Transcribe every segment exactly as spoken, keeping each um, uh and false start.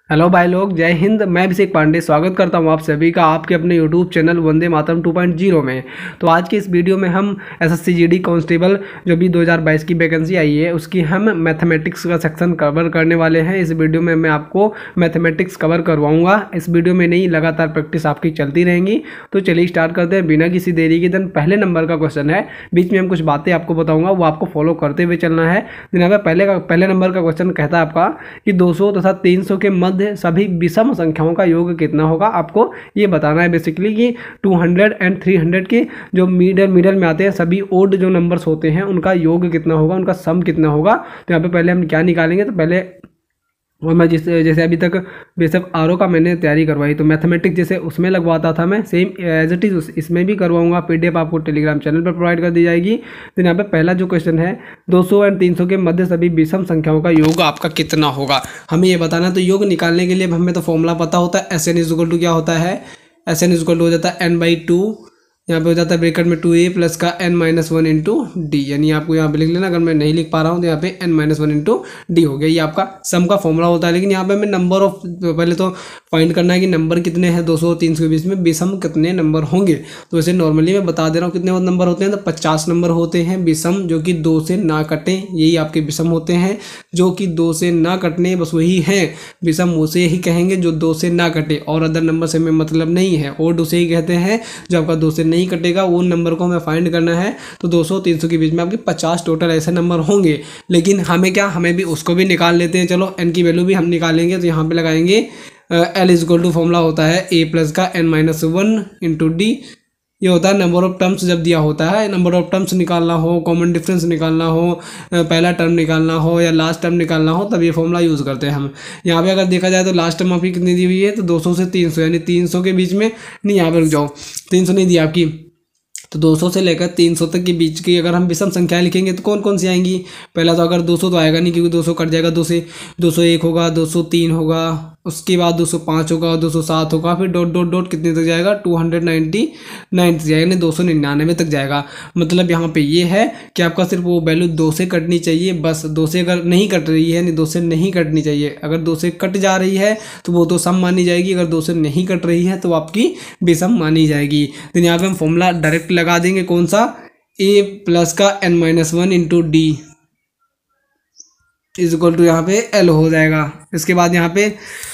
Hello भाई लोग, जय हिंद। मैं अभिषेक पांडे स्वागत करता हूं आप सभी का आपके अपने YouTube channel Vande Mataram two point zero में। तो आज के इस वीडियो में हम एसएससी जीडी कांस्टेबल जो भी दो हज़ार बाईस की वैकेंसी आई है उसकी हम मैथमेटिक्स का सेक्शन कवर करने वाले हैं। इस वीडियो में मैं आपको मैथमेटिक्स कवर करवाऊंगा। इस वीडियो में नहीं, लगातार प्रैक्टिस आपकी चलती रहेंगी। तो चलिए स्टार्ट करते हैं बिना किसी देरी के। दिन पहले नंबर का क्वेश्चन है, बीच में हम कुछ बातें आपको बताऊँगा, वो आपको फॉलो करते हुए चलना है। यहाँ पे पहले का पहले नंबर का क्वेश्चन कहता है आपका कि दो सौ तथा तीन सौ के मध्य सभी विषम संख्याओं का योग कितना होगा। आपको ये बताना है बेसिकली कि दो सौ एंड तीन सौ के जो मिडल मिडल में आते हैं सभी ओड जो नंबर्स होते हैं उनका योग कितना होगा, उनका सम कितना होगा। तो यहाँ पे पहले हम क्या निकालेंगे, तो पहले और मैं जिस जैसे अभी तक बेसिक आर ओ का मैंने तैयारी करवाई, तो मैथमेटिक्स जैसे उसमें लगवाता था मैं, सेम एज इट इज़ इसमें भी करवाऊंगा। पीडीएफ आपको टेलीग्राम चैनल पर प्रोवाइड कर दी जाएगी। तो यहाँ पे पहला जो क्वेश्चन है, दो सौ एंड तीन सौ के मध्य सभी विषम संख्याओं का योग आपका कितना होगा, हमें ये बताना। तो योग निकालने के लिए हमें तो फॉर्मूला पता होता है, S N is equal to क्या होता है, S N is equal to हो जाता है एन बाई टू, यहाँ पे हो जाता है ब्रैकेट में टू ए प्लस का n minus one into d, यानी आपको यहाँ पे लिख लेना। अगर मैं नहीं लिख पा रहा हूँ तो यहाँ पे n minus one into d हो गया। ये आपका सम का फॉर्मूला होता है। लेकिन यहाँ पे हमें नंबर ऑफ, पहले तो फाइंड करना है कि नंबर कितने हैं दो सौ और तीन सौ के बीच में, विषम कितने नंबर होंगे। तो वैसे नॉर्मली मैं बता दे रहा हूँ कितने नंबर होते हैं। तो पचास नंबर होते हैं विषम, जो कि दो से ना कटें, यही आपके विषम होते हैं। जो कि दो से ना कटने, बस वही हैं विषम, उसे ही कहेंगे जो दो से ना कटे, और अदर नंबर से हमें मतलब नहीं है। और उसे ही कहते हैं जो आपका दो से नहीं कटेगा, वो नंबर को हमें फाइंड करना है। तो दो सौ तीन सौ के बीच में आपके पचास टोटल ऐसे नंबर होंगे। लेकिन हमें क्या, हमें भी उसको भी निकाल लेते हैं। चलो एन की वैल्यू भी हम निकालेंगे। तो यहाँ पे लगाएंगे l is equal to formula होता है ए प्लस का n minus one into d. ये होता है नंबर ऑफ टर्म्स जब दिया होता है, नंबर ऑफ टर्म्स निकालना हो, कॉमन डिफरेंस निकालना हो, पहला टर्म निकालना हो या लास्ट टर्म निकालना हो, तब ये फॉर्मूला यूज़ करते हैं हम। यहाँ पे अगर देखा जाए तो लास्ट टर्म आपकी कितनी दी हुई है, तो दो सौ से तीन सौ, यानी तीन सौ के बीच में नहीं, यहाँ पे रुक जाओ, तीन सौ नहीं दी आपकी। तो दो सौ से लेकर तीन सौ तक के बीच की अगर हम विषम संख्याएं लिखेंगे तो कौन कौन सी आएंगी। पहला तो अगर दो सौ तो आएगा नहीं, क्योंकि दो सौ कट जाएगा दो से, दो सौ एक होगा, दो सौ तीन होगा, उसके बाद दो सौ पाँच होगा, दो सौ सात होगा, फिर डॉट डॉट डॉट कितने तक जाएगा, दो सौ निन्यानवे तक जाएगा, यानी दो सौ निन्यानवे तक जाएगा। मतलब यहाँ पे ये है कि आपका सिर्फ वो वैल्यू दो से कटनी चाहिए, बस। दो से अगर नहीं कट रही है, यानी दो से नहीं कटनी चाहिए। अगर दो से कट जा रही है तो वो तो सम मानी जाएगी, अगर दो से नहीं कट रही है तो आपकी विषम मानी जाएगी। तो यहाँ पे हम फॉर्मूला डायरेक्ट लगा देंगे, कौन सा, ए प्लस का n minus one into d is equal to यहाँ पे एल हो जाएगा। इसके बाद यहाँ पे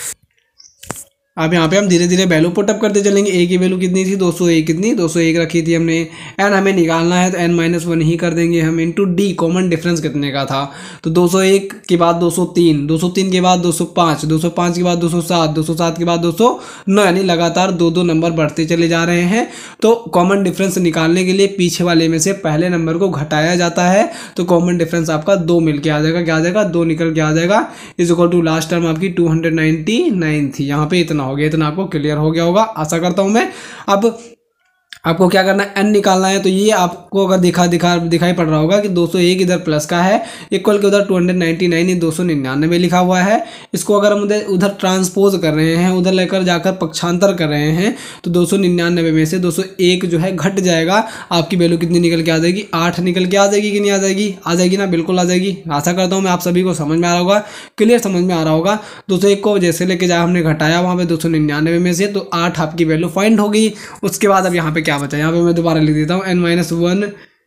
अब यहाँ पे हम धीरे धीरे वैल्यू पुटअप करते चलेंगे। ए की वैल्यू कितनी थी, दो सौ एक, कितनी, दो सौ एक रखी थी हमने। एन हमें निकालना है तो एन माइनस वन ही कर देंगे हम, इंटू डी कॉमन डिफरेंस कितने का था। तो दो सौ एक के बाद दो सौ तीन, दो सौ तीन के बाद दो सौ पाँच, दो सौ पाँच के बाद दो सौ सात, दो सौ सात के बाद दो सौ नौ, यानी लगातार दो दो नंबर बढ़ते चले जा रहे हैं। तो कॉमन डिफरेंस निकालने के लिए पीछे वाले में से पहले नंबर को घटाया जाता है। तो कॉमन डिफरेंस आपका दो मिल के आ जाएगा, क्या आ जाएगा, दो निकल के आ जाएगा। Is equal to last term आपकी टू हंड्रेड नाइन्टी नाइन थी। यहाँ पे इतना हो गया, इतना आपको क्लियर हो गया होगा, आशा करता हूं मैं। अब आपको क्या करना है, एन निकालना है। तो ये आपको अगर दिखा दिखा दिखाई पड़ रहा होगा कि दो सौ एक इधर प्लस का है, इक्वल के उधर दो सौ निन्यानवे, दो सौ निन्यानवे लिखा हुआ है। इसको अगर हम उधर उधर ट्रांसपोज कर रहे हैं, उधर लेकर जाकर पक्षांतर कर रहे हैं, तो दो सौ निन्यानवे में से दो सौ एक जो है घट जाएगा। आपकी वैल्यू कितनी निकल के आ जाएगी, आठ निकल के आ जाएगी कि नहीं आ जाएगी, आ जाएगी ना, बिल्कुल आ जाएगी। आशा करता हूँ मैं आप सभी को समझ में आ रहा होगा, क्लियर समझ में आ रहा होगा। दो सौ एक को जैसे लेके जाए हमने घटाया वहाँ पे दो सौ निन्यानवे में से, तो आठ आपकी वैल्यू फाइंड हो गई। उसके बाद अब यहाँ पे क्या बचा, यहाँ पे मैं दोबारा लिख देता हूँ, n minus one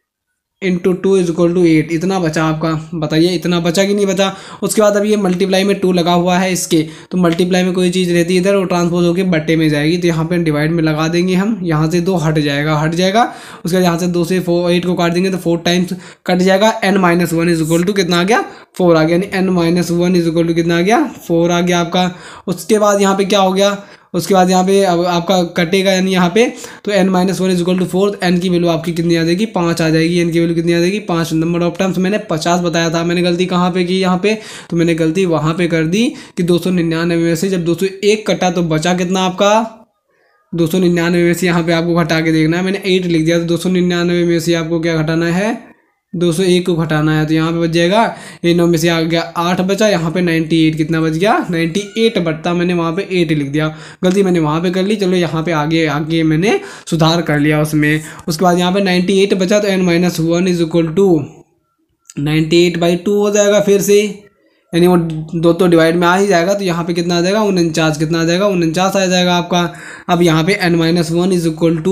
into two is equal to eight. इतना बचा आपका, बताइए इतना बचा कि नहीं बचा। उसके बाद अब ये मल्टीप्लाई में टू लगा हुआ है इसके, तो मल्टीप्लाई में कोई चीज़ रहती है इधर, वो ट्रांसपोज होकर बट्टे में जाएगी। तो यहाँ पे डिवाइड में लगा देंगे हम, यहाँ से दो हट जाएगा, हट जाएगा। उसके बाद यहाँ से दो से फोर एट को काट देंगे तो फोर टाइम्स कट जाएगा। N minus one is equal to कितना आ गया, फोर आ गया, यानी n minus one is equal to कितना आ गया, फोर आ गया आपका। उसके बाद यहाँ पे क्या हो गया, उसके बाद यहाँ पे अब आपका कटेगा, यानी यहाँ पे तो n minus one is equal to four, n की वैल्यू आपकी कितनी आ जाएगी, पाँच आ जाएगी। एन की वैल्यू कितनी आ जाएगी, पाँच। नंबर ऑफ टर्म्स मैंने पचास बताया था, मैंने गलती कहाँ पे की, यहाँ पे। तो मैंने गलती वहाँ पे कर दी कि दो सौ निन्यानवे में से जब दो सौ एक कटा तो बचा कितना आपका, दो सौ निन्यानवे में से यहाँ पे आपको घटा के देखना है। मैंने एट लिख दिया, तो दो सौ निन्यानवे में से आपको क्या घटाना है, दो सौ एक को घटाना है। तो यहाँ पे बच जाएगा, ये नौ में से आ गया आठ बचा, यहाँ पे अट्ठानवे, कितना बच गया, अट्ठानवे बटता, मैंने वहाँ पे एट लिख दिया, गलती मैंने वहाँ पे कर ली। चलो यहाँ पे आगे आगे मैंने सुधार कर लिया उसमें। उसके बाद यहाँ पे अट्ठानवे बचा, तो n minus one is equal to अट्ठानवे बाई टू हो जाएगा फिर से, यानी वो दो तो डिवाइड में आ ही जाएगा, तो यहाँ पे कितना आ जाएगा उनचास, कितना आ जाएगा उनचास आ जाएगा आपका। अब यहाँ पे n minus one is equal to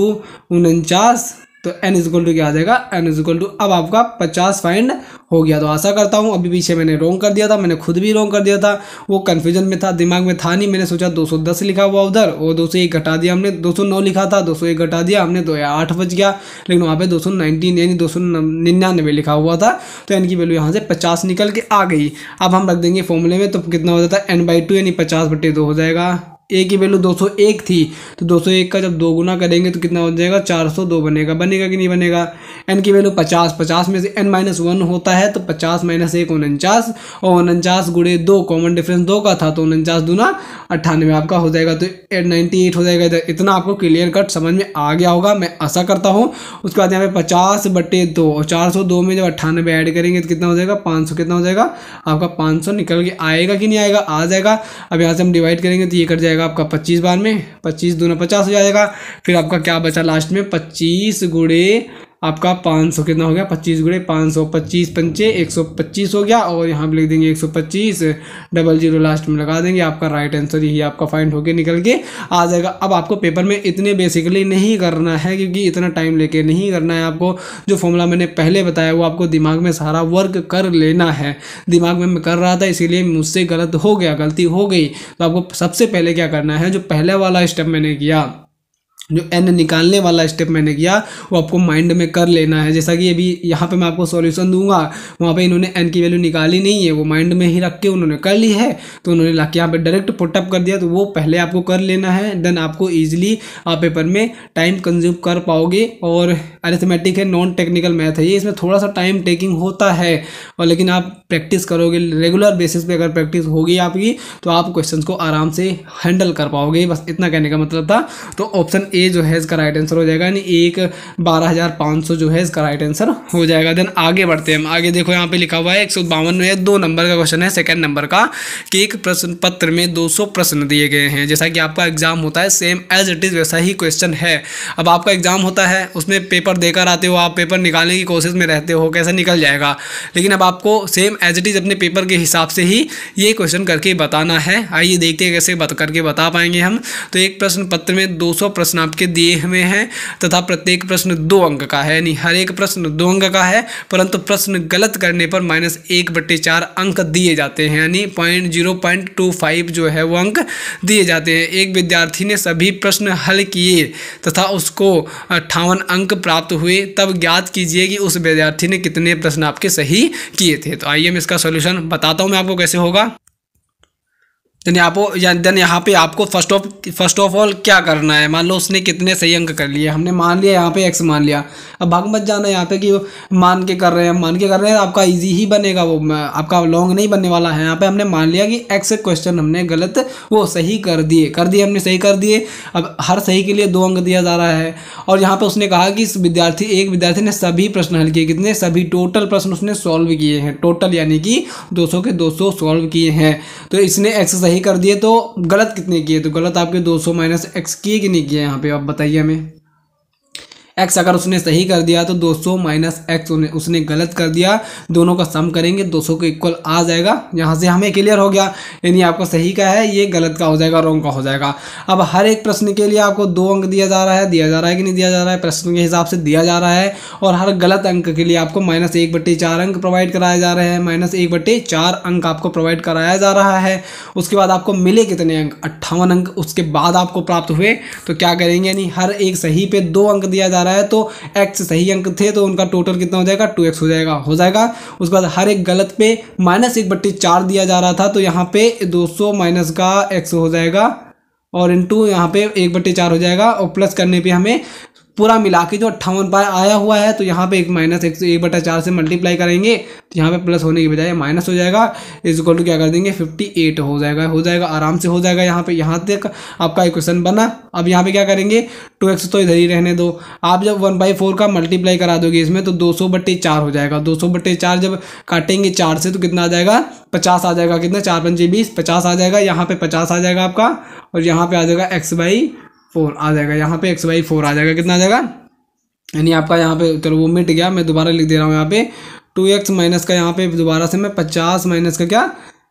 उनचास, तो n इज इक्वल टू क्या आ जाएगा, n इज इक्वल टू अब आपका पचास फाइंड हो गया। तो आशा करता हूँ अभी पीछे मैंने रॉन्ग कर दिया था, मैंने खुद भी रॉन्ग कर दिया था, वो कन्फ्यूजन में था, दिमाग में था नहीं, मैंने सोचा दो सौ दस लिखा हुआ उधर, और दो सौ एक घटा दिया हमने, दो सौ नौ लिखा था, दो सौ एक घटा दिया हमने, तो आठ बच गया, लेकिन वहाँ पे दो सौ नाइनटीन यानी दो सौ निन्यानवे लिखा हुआ था, तो एन की वैल्यू यहाँ से पचास निकल के आ गई। अब हम रख देंगे फॉर्मूले में, तो कितना हो जाता है एन बाई टू यानी पचास बटे दो हो जाएगा। ए की वैल्यू दो सौ एक थी, तो दो सौ एक का जब दो गुना करेंगे तो कितना हो जाएगा चार सौ दो बनेगा, बनेगा कि नहीं बनेगा। एन की वैल्यू पचास, पचास में से एन माइनस वन होता है, तो पचास माइनस एक उनचास, और उनचास गुड़े दो कॉमन डिफरेंस दो का था, तो उनचास दूना अट्ठानवे आपका हो जाएगा, तो एट नाइन्टी एट हो जाएगा। इधर इतना आपको क्लियर कट समझ में आ गया होगा, मैं आशा करता हूँ। उसके बाद यहाँ पे पचास बटे दो और चार सौ दो में जब अट्ठानवे ऐड करेंगे तो कितना हो जाएगा पाँच सौ, कितना हो जाएगा आपका पाँच सौ निकल के आएगा कि नहीं आएगा, आ जाएगा। अब यहाँ से हम डिवाइड करेंगे तो ये कट जाएगा आपका पच्चीस बार में, पच्चीस दूना पचास हो जाएगा। फिर आपका क्या बचा लास्ट में, पच्चीस गुड़े आपका पाँच सौ, कितना हो गया पच्चीस गुड़े पाँच सौ, पच्चीस पंचे एक सौ पच्चीस हो गया, और यहाँ पे लिख देंगे एक सौ पच्चीस, डबल जीरो लास्ट में लगा देंगे, आपका राइट आंसर यही आपका फाइंड होके निकल के आ जाएगा। अब आपको पेपर में इतने बेसिकली नहीं करना है, क्योंकि इतना टाइम लेके नहीं करना है आपको। जो फॉर्मूला मैंने पहले बताया वो आपको दिमाग में सारा वर्क कर लेना है। दिमाग में मैं कर रहा था, इसीलिए मुझसे गलत हो गया, गलती हो गई। तो आपको सबसे पहले क्या करना है, जो पहले वाला स्टेप मैंने किया, जो एन निकालने वाला स्टेप मैंने किया, वो आपको माइंड में कर लेना है। जैसा कि अभी यहाँ पे मैं आपको सॉल्यूशन दूंगा, वहाँ पे इन्होंने एन की वैल्यू निकाली नहीं है, वो माइंड में ही रख के उन्होंने कर ली है, तो उन्होंने ला के यहाँ पे डायरेक्ट पुटअप कर दिया, तो वो पहले आपको कर लेना है। देन आपको ईजिली आप पेपर में टाइम कंज्यूम कर पाओगे। और अरिथमेटिक है, नॉन टेक्निकल मैथ है ये, इसमें थोड़ा सा टाइम टेकिंग होता है, और लेकिन आप प्रैक्टिस करोगे रेगुलर बेसिस पे, अगर प्रैक्टिस होगी आपकी तो आप क्वेश्चंस को आराम से हैंडल कर पाओगे। बस इतना कहने का मतलब था। तो ऑप्शन ए जो है इसका राइट आंसर हो जाएगा, यानी एक बारह हजार पाँच सौ जो है इसका राइट आंसर हो जाएगा। देन आगे बढ़ते हैं हम। आगे देखो यहाँ पे लिखा हुआ है एक सौ बावन में दो नंबर का क्वेश्चन है, सेकंड नंबर का, कि एक प्रश्न पत्र में दो सौ प्रश्न दिए गए हैं। जैसा कि आपका एग्जाम होता है सेम एज इट इज वैसा ही क्वेश्चन है। अब आपका एग्जाम होता है, उसमें पेपर देकर आते हो, आप पेपर निकालने की कोशिश में रहते हो कैसे निकल जाएगा, लेकिन अब आपको सेम एज इट इज अपने पेपर के हिसाब से ही ये क्वेश्चन करके बताना है। आइए देखते हैं कैसे बत करके बता पाएंगे हम। तो एक प्रश्न पत्र में दो सौ प्रश्न आपके दिए हुए हैं, तथा प्रत्येक प्रश्न दो अंक का है, यानी हर एक प्रश्न दो अंक का है, परंतु प्रश्न गलत करने पर माइनस एक बट्टे चार अंक दिए जाते हैं, यानी point zero point two five जो है वो अंक दिए जाते हैं। एक विद्यार्थी ने सभी प्रश्न हल किए तथा उसको अट्ठावन अंक प्राप्त हुए, तब ज्ञात कीजिए कि उस विद्यार्थी ने कितने प्रश्न आपके सही किए थे। तो आइए मैं इसका सॉल्यूशन बताता हूं मैं आपको कैसे होगा। देन आपको देन यहाँ पे आपको first of first of all क्या करना है, मान लो उसने कितने सही अंक कर लिए, हमने मान लिया यहाँ पे एक्स मान लिया। अब भाग मत जाना यहाँ पे कि मान के कर रहे हैं, मान के कर रहे हैं आपका इजी ही बनेगा, वो आपका लॉन्ग नहीं बनने वाला है। यहाँ पे हमने मान लिया कि एक्स क्वेश्चन हमने गलत वो सही कर दिए कर दिए हमने सही कर दिए। अब हर सही के लिए दो अंक दिया जा रहा है, और यहाँ पे उसने कहा कि इस विद्यार्थी एक विद्यार्थी ने सभी प्रश्न हल किए, कितने सभी टोटल प्रश्न उसने सॉल्व किए हैं, टोटल यानी कि दो सौ के दो सौ सॉल्व किए हैं। तो इसने एक्स सही कर दिए, तो गलत कितने किए, तो गलत आपके दो सौ माइनस एक्स किए कि नहीं किए, यहाँ पे आप बताइए हमें। एक्स अगर उसने सही कर दिया तो दो सौ माइनस एक्स उसने गलत कर दिया, दोनों का सम करेंगे दो सौ के इक्वल आ जाएगा। यहाँ से हमें क्लियर हो गया, यानी आपका सही का है ये गलत का हो जाएगा, रॉन्ग का हो जाएगा। अब हर एक प्रश्न के लिए आपको दो अंक दिया जा रहा है, दिया जा रहा है कि नहीं दिया जा रहा है, प्रश्न के हिसाब से दिया जा रहा है। और हर गलत अंक के लिए आपको माइनस एक बट्टे चार अंक प्रोवाइड कराए जा रहे हैं, माइनस एक बट्टे चार अंक आपको प्रोवाइड कराया जा रहा है। उसके बाद आपको मिले कितने अंक, अट्ठावन अंक उसके बाद आपको प्राप्त हुए। तो क्या करेंगे, यानी हर एक सही पे दो अंक दिया जा रहा है, तो एक्स सही अंक थे तो उनका टोटल कितना हो जाएगा, टू एक्स हो जाएगा हो जाएगा उसके बाद हर एक गलत पे माइनस एक बट्टे चार दिया जा रहा था, तो यहाँ पे दो सौ माइनस का एक्स हो जाएगा, और इंटू यहाँ पे एक बट्टे चार हो जाएगा, और प्लस करने पे हमें पूरा मिला के जो अट्ठावन पाए आया हुआ है, तो यहाँ पे एक माइनस एक एक बटा चार से मल्टीप्लाई करेंगे, तो यहाँ पे प्लस होने की बजाय माइनस हो जाएगा। इज इक्वल टू क्या कर देंगे, अट्ठावन हो जाएगा हो जाएगा आराम से हो जाएगा। यहाँ पे यहाँ तक आपका इक्वेशन बना। अब यहाँ पे क्या करेंगे, टू एक्स तो इधर ही रहने दो, आप जब वन बाई फोर का मल्टीप्लाई करा दोगे इसमें, तो दो सौ बट्टे चार हो जाएगा। दो सौ बट्टे चार जब काटेंगे चार से तो कितना आ जाएगा, पचास आ जाएगा। कितना, चार पंचे बीस, पचास आ जाएगा। यहाँ पे पचास आ जाएगा आपका, और यहाँ पे आ जाएगा एक्स बाई फोर आ जाएगा, यहाँ पे एक्स बाई फोर आ जाएगा। कितना आ जाएगा, यानी आपका यहाँ पे चलो वो मिट गया, मैं दोबारा लिख दे रहा हूँ यहाँ पे टू एक्स माइनस का, यहाँ पे दोबारा से मैं पचास माइनस का क्या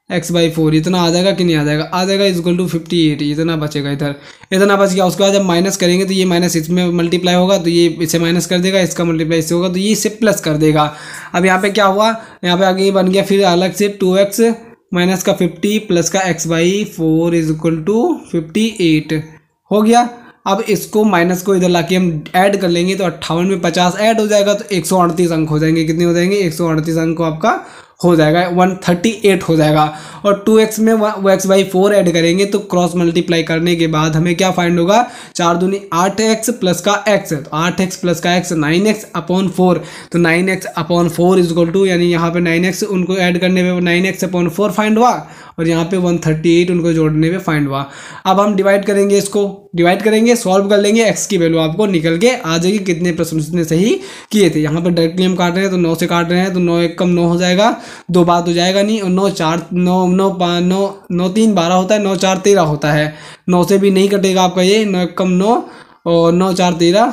एक्स बाई फोर इतना आ जाएगा कि नहीं आ जाएगा, आ जाएगा इक्वल टू फिफ्टी एट, इतना बचेगा इधर, इतना बच गया। उसके बाद जब माइनस करेंगे तो ये माइनस इसमें मल्टीप्लाई होगा तो ये इसे माइनस कर देगा, इसका मल्टीप्लाई इससे होगा तो ये इसे प्लस कर देगा। अब यहाँ पे क्या हुआ, यहाँ पे आगे ये बन गया फिर अलग से टू एक्स माइनस का फिफ्टी प्लस का x by four is equal to fifty eight हो गया। अब इसको माइनस को इधर लाके हम ऐड कर लेंगे तो अट्ठावन में पचास ऐड हो जाएगा तो एक सौ अड़तीस अंक हो जाएंगे। कितने हो जाएंगे, एक सौ अड़तीस अंक को आपका हो जाएगा, वन थर्टी एट हो जाएगा। और टू एक्स में वो एक्स बाई फोर ऐड करेंगे तो क्रॉस मल्टीप्लाई करने के बाद हमें क्या फाइंड होगा, चार दूनी आठ एक्स प्लस का एक्स, तो आठ एक्स प्लस का x nine x upon four, तो nine x upon four is equal to, यानी यहाँ पे नाइन एक्स उनको ऐड करने पे nine x upon four find हुआ और यहाँ पे वन थर्टी एट उनको जोड़ने पे फाइंड हुआ। अब हम डिवाइड करेंगे, इसको डिवाइड करेंगे, सॉल्व कर लेंगे, एक्स की वैल्यू आपको निकल के आ जाएगी कितने प्रश्न उसने सही किए थे। यहाँ पर डायरेक्टली हम काट रहे हैं तो नौ से काट रहे हैं तो नौ एक कम नौ हो जाएगा, दो बार तो जाएगा नहीं, और नौ चार नौ नौ पाँच नौ नौ तीन बारह होता है, नौ चार तेरह होता है, नौ से भी नहीं कटेगा आपका ये, नौ एक कम नौ और नौ चार तेरह,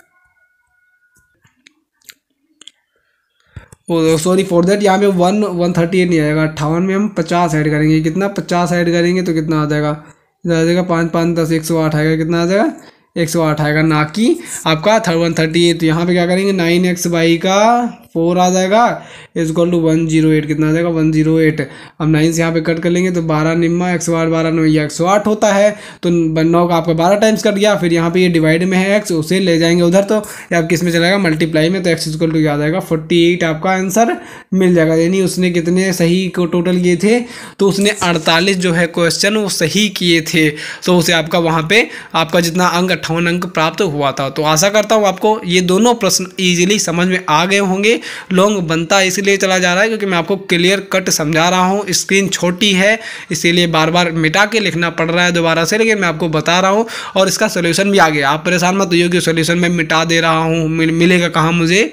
ओ सॉरी फॉर दैट, यहाँ पे वन वन थर्टी एट नहीं आएगा, अट्ठावन में हम पचास ऐड करेंगे, कितना पचास ऐड करेंगे तो कितना आ जाएगा, इधर आ जाएगा पाँच पाँच दस एक सौ आठ आएगा, कितना आ जाएगा एक सौ आठ आएगा, ना कि आपका थर्ड वन थर्टी एट। तो यहाँ पे क्या करेंगे, नाइन एक्स बाई का फोर आ जाएगा is equal to one zero eight, कितना आ जाएगा वन जीरो एट। अब नाइन से यहाँ पे कट कर लेंगे तो बारह निम्मा एक सौ आठ, बारह नौ ये एक सौ आठ होता है, तो नौ का आपका बारह टाइम्स कट गया। फिर यहाँ पे ये डिवाइड में है एक्स, उसे ले जाएंगे उधर तो ये आप किस में चलाएगा मल्टीप्लाई में, तो एक्स इक्वल टू आ जाएगा फोर्टी एट आपका आंसर मिल जाएगा। यानी उसने कितने सही को टोटल किए थे, तो उसने अड़तालीस जो है क्वेश्चन वो सही किए थे, तो उसे आपका वहाँ पे आपका जितना अंक अट्ठावन अंक प्राप्त हुआ था। तो आशा करता हूँ आपको ये दोनों प्रश्न ईजिली समझ में आ गए होंगे। लॉन्ग बनता इसलिए चला जा रहा है क्योंकि मैं आपको क्लियर कट समझा रहा हूँ, स्क्रीन छोटी है इसीलिए बार बार मिटा के लिखना पड़ रहा है दोबारा से, लेकिन मैं आपको बता रहा हूँ और इसका सोल्यूशन भी आ गया। आप परेशान मत होइए कि सोल्यूशन मैं मिटा दे रहा हूँ, मिलेगा कहाँ मुझे,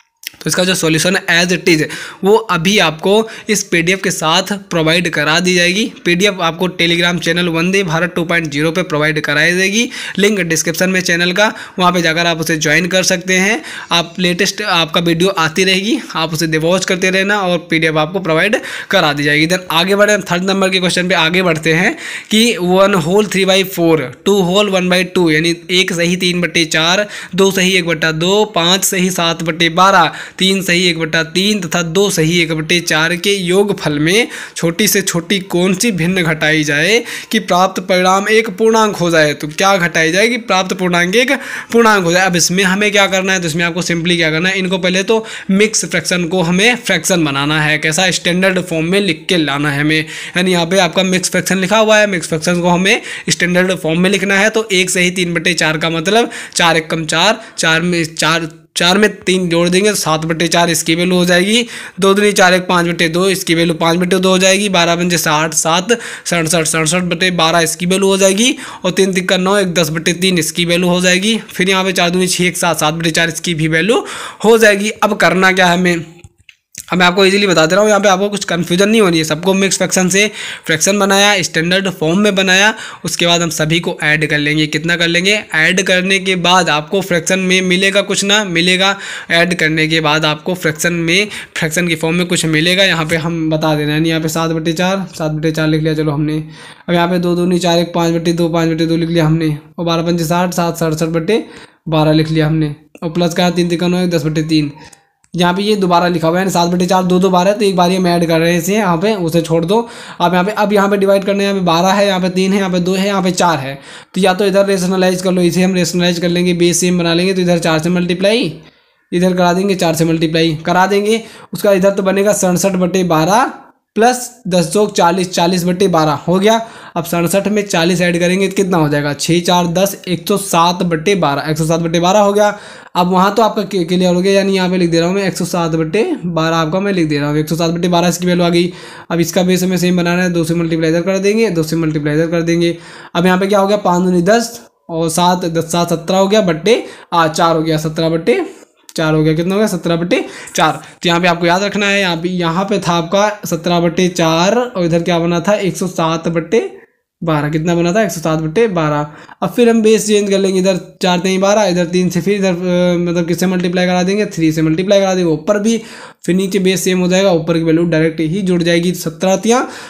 तो इसका जो सॉल्यूशन है एज इट इज़ वो अभी आपको इस पीडीएफ के साथ प्रोवाइड करा दी जाएगी। पीडीएफ आपको Telegram channel Vande Bharat two point zero पे प्रोवाइड कराई जाएगी, लिंक डिस्क्रिप्शन में चैनल का, वहाँ पे जाकर आप उसे ज्वाइन कर सकते हैं। आप लेटेस्ट आपका वीडियो आती रहेगी, आप उसे वॉच करते रहना और पीडीएफ आपको प्रोवाइड करा दी जाएगी। देन आगे बढ़े, थर्ड नंबर के क्वेश्चन पर आगे बढ़ते हैं कि one whole three by four, two whole one by two, यानी एक सही तीन बट्टे चार, दो सही एक बट्टा दो, पाँच सही सात बट्टे बारह, तीन सही एक बट्टा तीन तथा दो सही एक बट्टे चार के योगफल में छोटी से छोटी कौन सी भिन्न घटाई जाए कि प्राप्त परिणाम एक पूर्णांक हो जाए। तो क्या घटाई जाए कि प्राप्त पूर्णांक एक पूर्णांक हो जाए। अब इसमें हमें क्या करना है, तो इसमें आपको सिंपली क्या करना है, इनको पहले तो मिक्स फ्रैक्शन को हमें फ्रैक्शन बनाना है, कैसा स्टैंडर्ड फॉर्म में लिख के लाना है हमें, यानी यहाँ पे आपका मिक्स फ्रैक्शन लिखा हुआ है, मिक्स फ्रैक्शन को हमें स्टैंडर्ड फॉर्म में लिखना है। तो एक सही तीन बट्टे चार का मतलब चार एक कम चार, चार में चार चार में तीन जोड़ देंगे तो सात बट्टे चार इसकी वैल्यू हो जाएगी, दो दूनी चार एक पाँच बट्टे दो, इसकी वैल्यू पाँच बट्टे दो हो जाएगी, बारह पंजे साठ, सात सड़सठ, सड़सठ बट्टे बारह इसकी वैल्यू हो जाएगी, और तीन तिक्का नौ, एक दस बट्टे तीन इसकी वैल्यू हो जाएगी। फिर यहाँ पे चार दूनी छः एक सात, सात बट्टे चार इसकी भी वैल्यू हो जाएगी। अब करना क्या है हमें, अब मैं आपको इजीली बता दे रहा हूँ, यहाँ पे आपको कुछ कन्फ्यूजन नहीं होनी है। सबको मिक्स फ्रैक्शन से फ्रैक्शन बनाया, स्टैंडर्ड फॉर्म में बनाया, उसके बाद हम सभी को ऐड कर लेंगे। कितना कर लेंगे, ऐड करने के बाद आपको फ्रैक्शन में मिलेगा कुछ ना मिलेगा, ऐड करने के बाद आपको फ्रैक्शन में फ्रैक्शन की फॉर्म में कुछ मिलेगा। यहाँ पे हम बता देना है, यहाँ पे सात बट्टे चार, सात बट्टे चार लिख लिया चलो हमने। अब यहाँ पे दो दूनी चार एक पाँच बट्टे दो, पाँच बट्टे दो लिख लिया हमने, और बारह पंचे साठ, सात सड़सठ बट्टे बारह लिख लिया हमने, और प्लस का तीन तिक्का नौ, एक दस बट्टे तीन। यहाँ पे ये दोबारा लिखा हुआ है सात बटे चार, दो दो बारह, तो एक बार ये हम ऐड कर रहे हैं इसे, यहाँ पे उसे छोड़ दो। अब यहाँ पे अब यहाँ पे डिवाइड करने, यहाँ पे बारह है, यहाँ पे तीन है, यहाँ पे दो है, यहाँ पे चार है, तो या तो इधर रेशनलाइज कर लो, इसे हम रेशनलाइज कर लेंगे, बेस सेम बना लेंगे, तो इधर चार से मल्टीप्लाई इधर करा देंगे, चार से मल्टीप्लाई करा देंगे, उसका इधर तो बनेगा सड़सठ बटे बारह प्लस दस चौक चालीस, चालीस बट्टे बारह हो गया। अब सड़सठ में चालीस ऐड करेंगे तो कितना हो जाएगा, छः चार दस, एक सौ सात बट्टे बारह, एक सौ सात बट्टे बारह हो गया। अब वहाँ तो आपका क्लियर हो गया, यानी यहाँ पे लिख दे रहा हूँ मैं एक सौ सात बट्टे बारह, आपका मैं लिख दे रहा हूँ एक सौ सात बट्टे बारह इसकी वैल्यू आ गई। अब इसका बेस हमें सेम बनाना है, दो से मल्टीप्लाई इधर कर देंगे, दो से मल्टीप्लाई इधर कर देंगे। अब यहाँ पे क्या हो गया, पाँच दूनी दस और सात दस सात सत्रह हो गया, बट्टे आ चार हो गया, सत्रह बट्टे चार हो गया, कितना हो गया सत्रह बट्टे चार। तो यहाँ पे आपको याद रखना है, यहाँ पे यहाँ पे था आपका सत्रह बट्टे चार, और इधर क्या बना था एक सौ सात बट्टे बारह, कितना बना था एक सौ सात बट्टे बारह। अब फिर हम बेस चेंज कर लेंगे, इधर चार तीन बारह, इधर तीन से फिर इधर मतलब किससे मल्टीप्लाई करा देंगे, थ्री से मल्टीप्लाई करा देंगे ऊपर भी, फिर नीचे बेस सेम हो जाएगा, ऊपर की वैल्यू डायरेक्ट ही जुड़ जाएगी। सत्रह तिया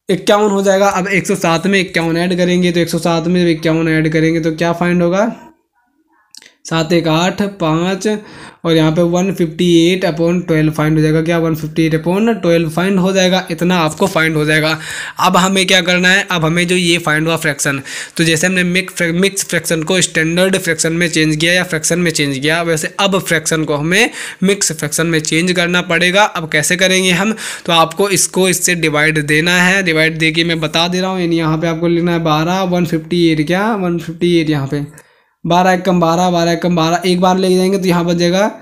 इक्यावन हो जाएगा। अब एक सौ सात में इक्यावन ऐड करेंगे तो एक सौ सात में इक्यावन ऐड करेंगे तो क्या फाइंड होगा, सात एक आठ पाँच और यहाँ पे one fifty eight upon twelve find हो जाएगा। क्या one fifty eight upon twelve find हो जाएगा, इतना आपको फाइंड हो जाएगा। अब हमें क्या करना है, अब हमें जो ये फाइंड हुआ फ्रैक्शन, तो जैसे हमने मिक्स मिक्स फ्रैक्शन को स्टैंडर्ड फ्रैक्शन में चेंज किया या फ्रैक्शन में चेंज किया, वैसे अब फ्रैक्शन को हमें मिक्स फ्रैक्शन में चेंज करना पड़ेगा। अब कैसे करेंगे हम, तो आपको इसको इससे डिवाइड देना है। डिवाइड दे के मैं बता दे रहा हूँ, यानी यहाँ पे आपको लिखना है बारह वन फिफ्टी एट क्या वन फिफ्टी एट यहाँ पे बारह एक कम बारह बारह एक कम बारह, एक बार ले जाएंगे तो यहाँ बच जाएगा